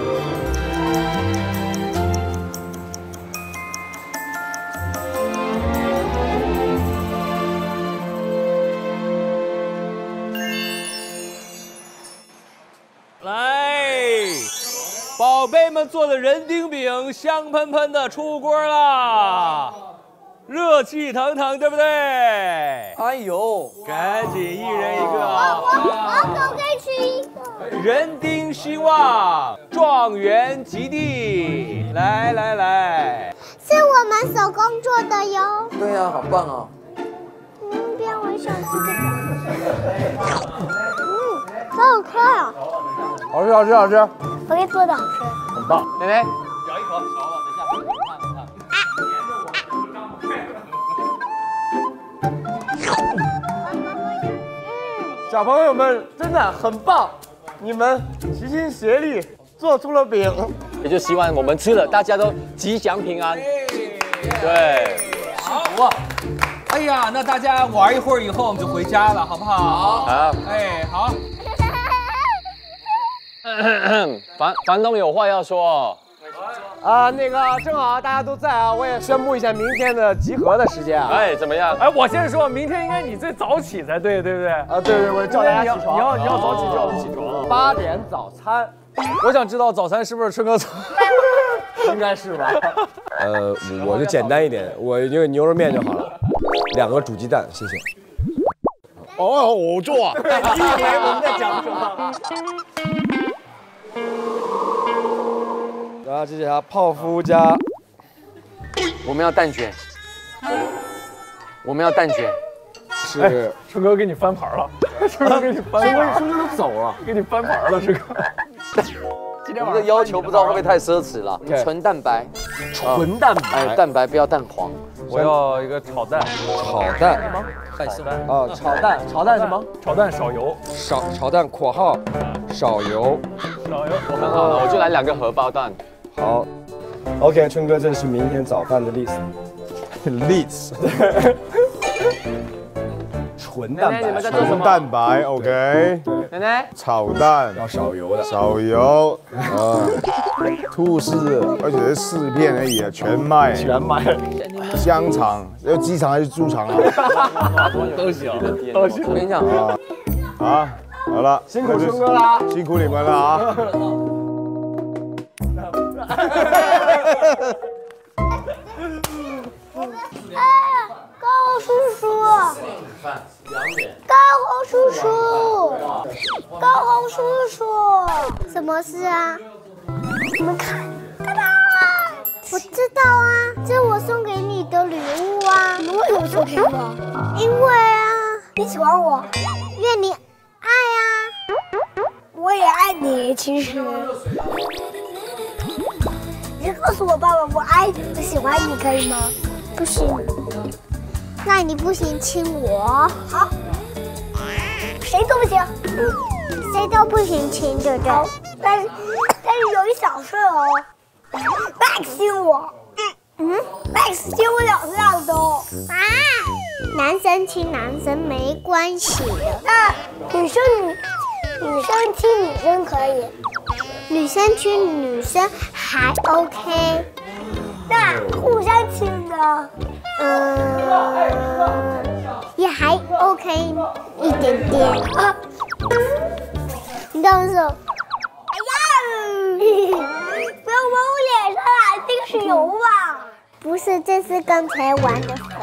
来，宝贝们做的人丁饼香喷喷的出锅啦，热气腾腾，对不对？哎呦，赶紧一人一个。 我我可不可以吃一个？ 人丁兴旺，状元及第。来来来， 是我们手工做的哟。 对呀、啊，好棒哦。 嗯，边我想吃这个。嗯，好好吃啊。 好吃好吃好吃， 我给你做的好吃。 很棒。妹妹， 咬一口，好了，等一下，看看看。 小朋友们真的很棒，你们齐心协力做出了饼， 也就希望我们吃了，大家都吉祥平安。对， 好。哎呀，那大家玩一会儿以后，我们就回家了，好不好？ 好。 哎，好。 房房东有话要说。 啊，那个正好大家都在啊，我也宣布一下明天的集合的时间啊。 哎，怎么样？ 哎，我先说，明天应该你最早起才对，对不对？ 啊，对对，我叫大家起床。 你要你要早起叫我们起床。 八点早餐， 我想知道早餐是不是春哥做？ 应该是吧？呃，我就简单一点，我一个牛肉面就好了，两个煮鸡蛋，谢谢。 哦，我做啊。 对，你以为我们在讲什么？然后这是它泡芙加， 我们要蛋卷，我们要蛋卷。 是春哥给你翻盘了，春哥给你翻盘了， 春哥都走了， 给你翻盘了，这个。 今天晚上这要求不知道会不会太奢侈了？纯蛋白， 纯蛋白， 哎，蛋白不要蛋黄。 我要一个炒蛋， 炒蛋什么？炒蛋啊，炒蛋，炒蛋什么？ 炒蛋少油， 少炒蛋（括号少油）。 少油。 我们好了，我就来两个荷包蛋。 好 ，OK， 春哥，这是明天早饭的 list。list。纯蛋白， 纯蛋白 ，OK。 奶奶， 炒蛋要少油的， 少油，啊，吐司，而且是四片而已，全卖， 全卖。 香肠，要鸡肠还是猪肠啊？ 都行，都行。 我跟你讲啊，啊，好了， 辛苦春哥啦， 辛苦你们了啊。 高洪叔叔，高洪叔叔，高洪叔叔，什么事啊？你们看，看到啊！我知道啊，这是我送给你的礼物啊。你为什么送给我？因为啊，你喜欢我，愿你爱啊。我也爱你，其实。你告诉我爸爸，我爱你，我喜欢你，可以吗？不行。那你不行亲我。好。谁都不行。谁都不行亲，对不对？但是但是有一小事哦。Max 亲我。嗯 ，Max 亲我两下都。啊。男生亲男生没关系的。那女生女女生亲女生可以。女生亲女生还 OK， 那互相亲的，嗯，也还 OK 一点点。啊、你刚刚说，哎呀，不要往我脸上啦，这个是油吧？不是，这是刚才玩的粉。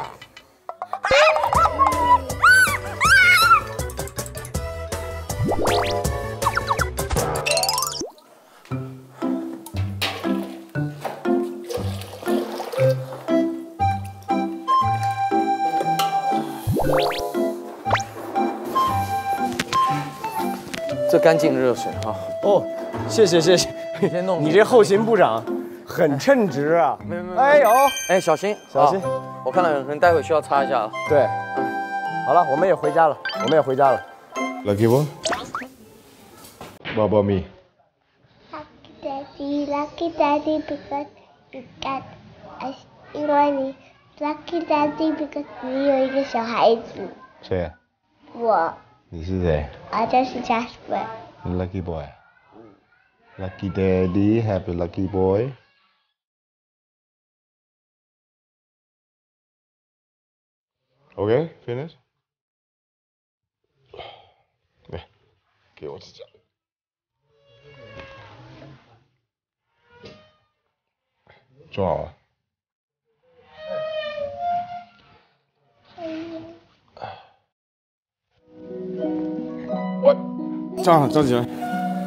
这干净热水哈。 哦，谢谢谢谢。 你先弄。 你这后勤部长很称职啊！ 没没哎呦， 哎，小心小心！ 我看到有人待会需要擦一下了。 对，好了，我们也回家了，我们也回家了。 Lucky boy. What about me? Lucky daddy, lucky daddy, because you got a 因为你 lucky daddy because 你有一个小孩子。 谁？ 我。 你是谁？ 我就是 Jasper。 Lucky boy. Lucky daddy, happy lucky boy. Okay, finish. 来，给我指甲。做好了。我站好，站起来。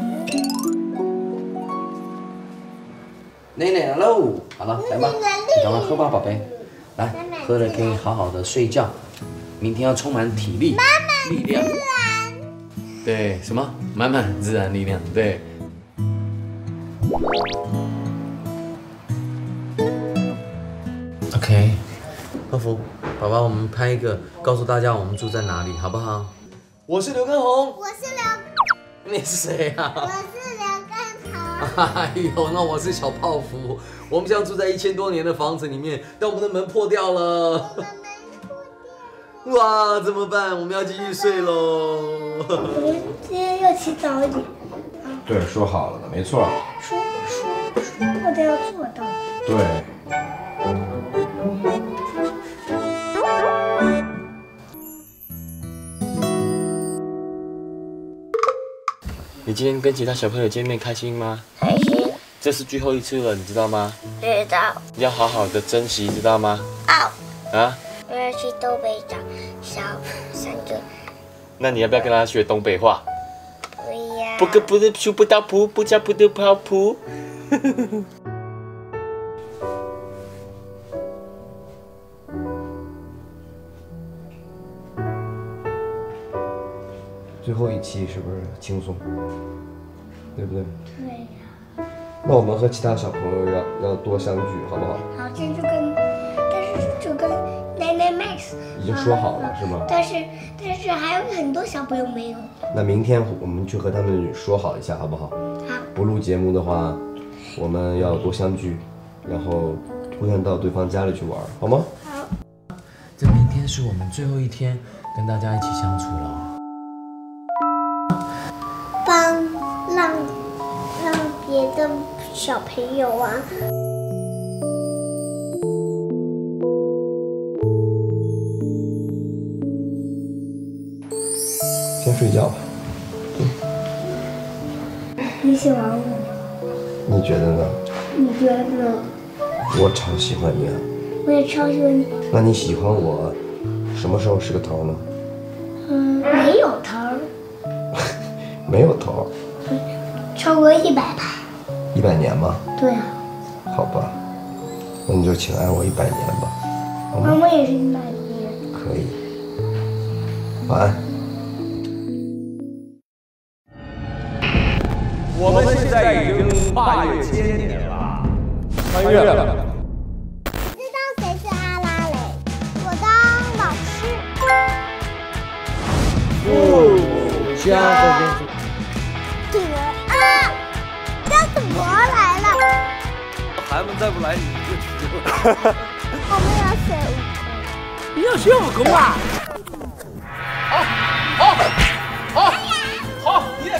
奶奶喽，好了，来吧，你赶快喝吧，宝贝。来，喝了可以好好的睡觉，明天要充满体力、力量。对，什么？满满自然力量，对。OK， 乐福，宝宝，我们拍一个，告诉大家我们住在哪里，好不好？我是刘畊宏。 我是刘。 你是谁呀、 啊？我是刘畊宏。 哎呦，那我是小泡芙。我们现在住在一千多年的房子里面，但我们的门破掉了。我们门破掉。哇，怎么办？我们要继续睡喽。 我们今天要起早一点。 对，说好了的，没错。 说说说过的要做到。 对。 你今天跟其他小朋友见面开心吗？ 开心。 这是最后一次了，你知道吗？ 知道。 要好好的珍惜，知道吗？ 哦。 啊？ 我要去东北找小三个。 那你要不要跟他学东北话？ 不要。 不个不是修不到铺，不加不得泡铺。 最后一期是不是轻松？对不对？ 对呀。 那我们和其他小朋友要要多相聚，好不好？ 好，这就跟，但是就跟奶奶 Max 已经说好了是吗？ 但是但是还有很多小朋友没有。 那明天我们去和他们说好一下，好不好？ 好。 不录节目的话，我们要多相聚，然后互相到对方家里去玩，好吗？ 好。 这明天是我们最后一天跟大家一起相处了。 帮让让别的小朋友啊。 先睡觉吧。 你喜欢我吗？ 你觉得呢？ 你觉得呢？ 我超喜欢你啊！ 我也超喜欢你。 那你喜欢我，什么时候是个头呢？ 嗯，没有头。 没有头。 超过一百吧。 一百年吗？ 对啊。 好吧，那你就请爱我一百年吧，好吗？ 妈妈也是一百年。 可以。晚安。 我们现在已经跨越千年了， 穿越了。 知道谁是阿拉蕾？我当老师。 哦，家这边是。 对啊，鸭子魔来了。 孩子们再不来，你就急了。 我们要选悟空。 你要选悟空啊？好，好，好，好，你。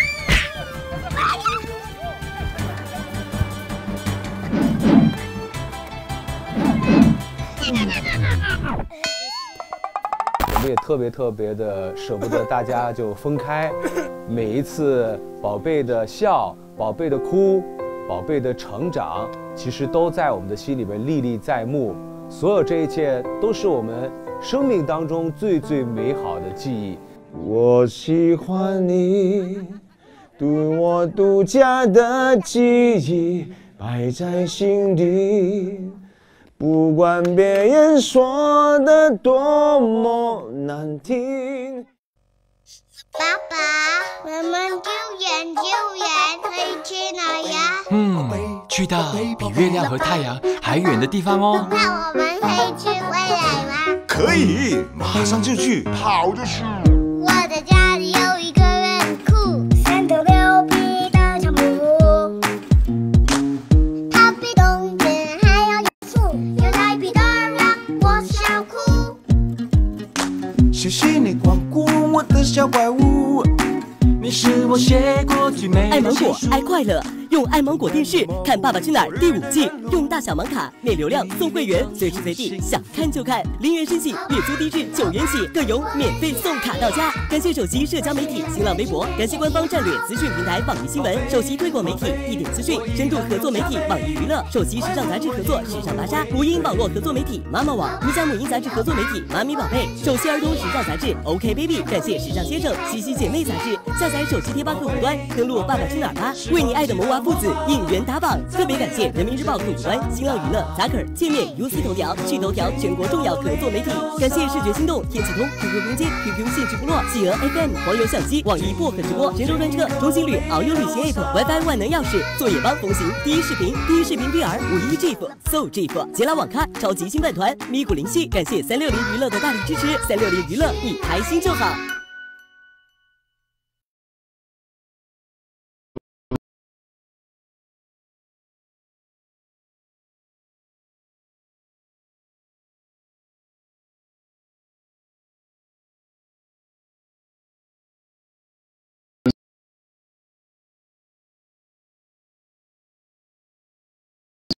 我们也特别特别的舍不得大家就分开，每一次宝贝的笑、宝贝的哭、宝贝的成长，其实都在我们的心里边历历在目。所有这一切都是我们生命当中最最美好的记忆。 我喜欢你，独我独家的记忆摆在心底。不管别人说的多么难听。 爸爸，我们救援救援可以去哪呀？ 嗯，去到比月亮和太阳还远的地方哦。 那我们可以去未来吗？ 可以，马上就去，跑着去。 我的家里有一个很酷，三头六臂的小母，它比冬天还要严肃，有赖皮的人，我是小酷。 谢谢你光顾我的小怪物， 你是我写过最美的爱芒果，爱快乐。用爱芒果电视看《爸爸去哪儿》第五季，用大小芒卡免流量送会员，随时随地想看就看，零元申请，月租低至九元起，更有免费送卡到家。感谢首席社交媒体新浪微博，感谢官方战略资讯平台网易新闻，首席推广媒体一点资讯，深度合作媒体网易娱乐，首席时尚杂志合作时尚芭莎，母婴网络合作媒体妈妈网，独家母婴杂志合作媒体妈咪宝贝，首席儿童时尚杂志 OK Baby， 感谢时尚先生，西西姐妹杂志，下载手机贴吧客户端，登录爸爸去哪儿吧，为你爱的萌娃父子应援打榜，特别感谢人民日报客户端、新浪娱乐、扎克尔、界面、U C 头条、趣头条全国重要合作媒体，感谢视觉心动、天气通、Q Q 空间、Q Q 兴趣部落、企鹅 F M、黄油相机、网易薄荷直播、神州专车、中心旅、遨游旅行 App、WiFi 万能钥匙、作业帮、风行、第一视频、第一视频 V R、五一 GIF、So GIF、捷拉网咖、超级星伴团、咪咕灵犀，感谢三六零娱乐的大力支持，三六零娱乐，你开心就好。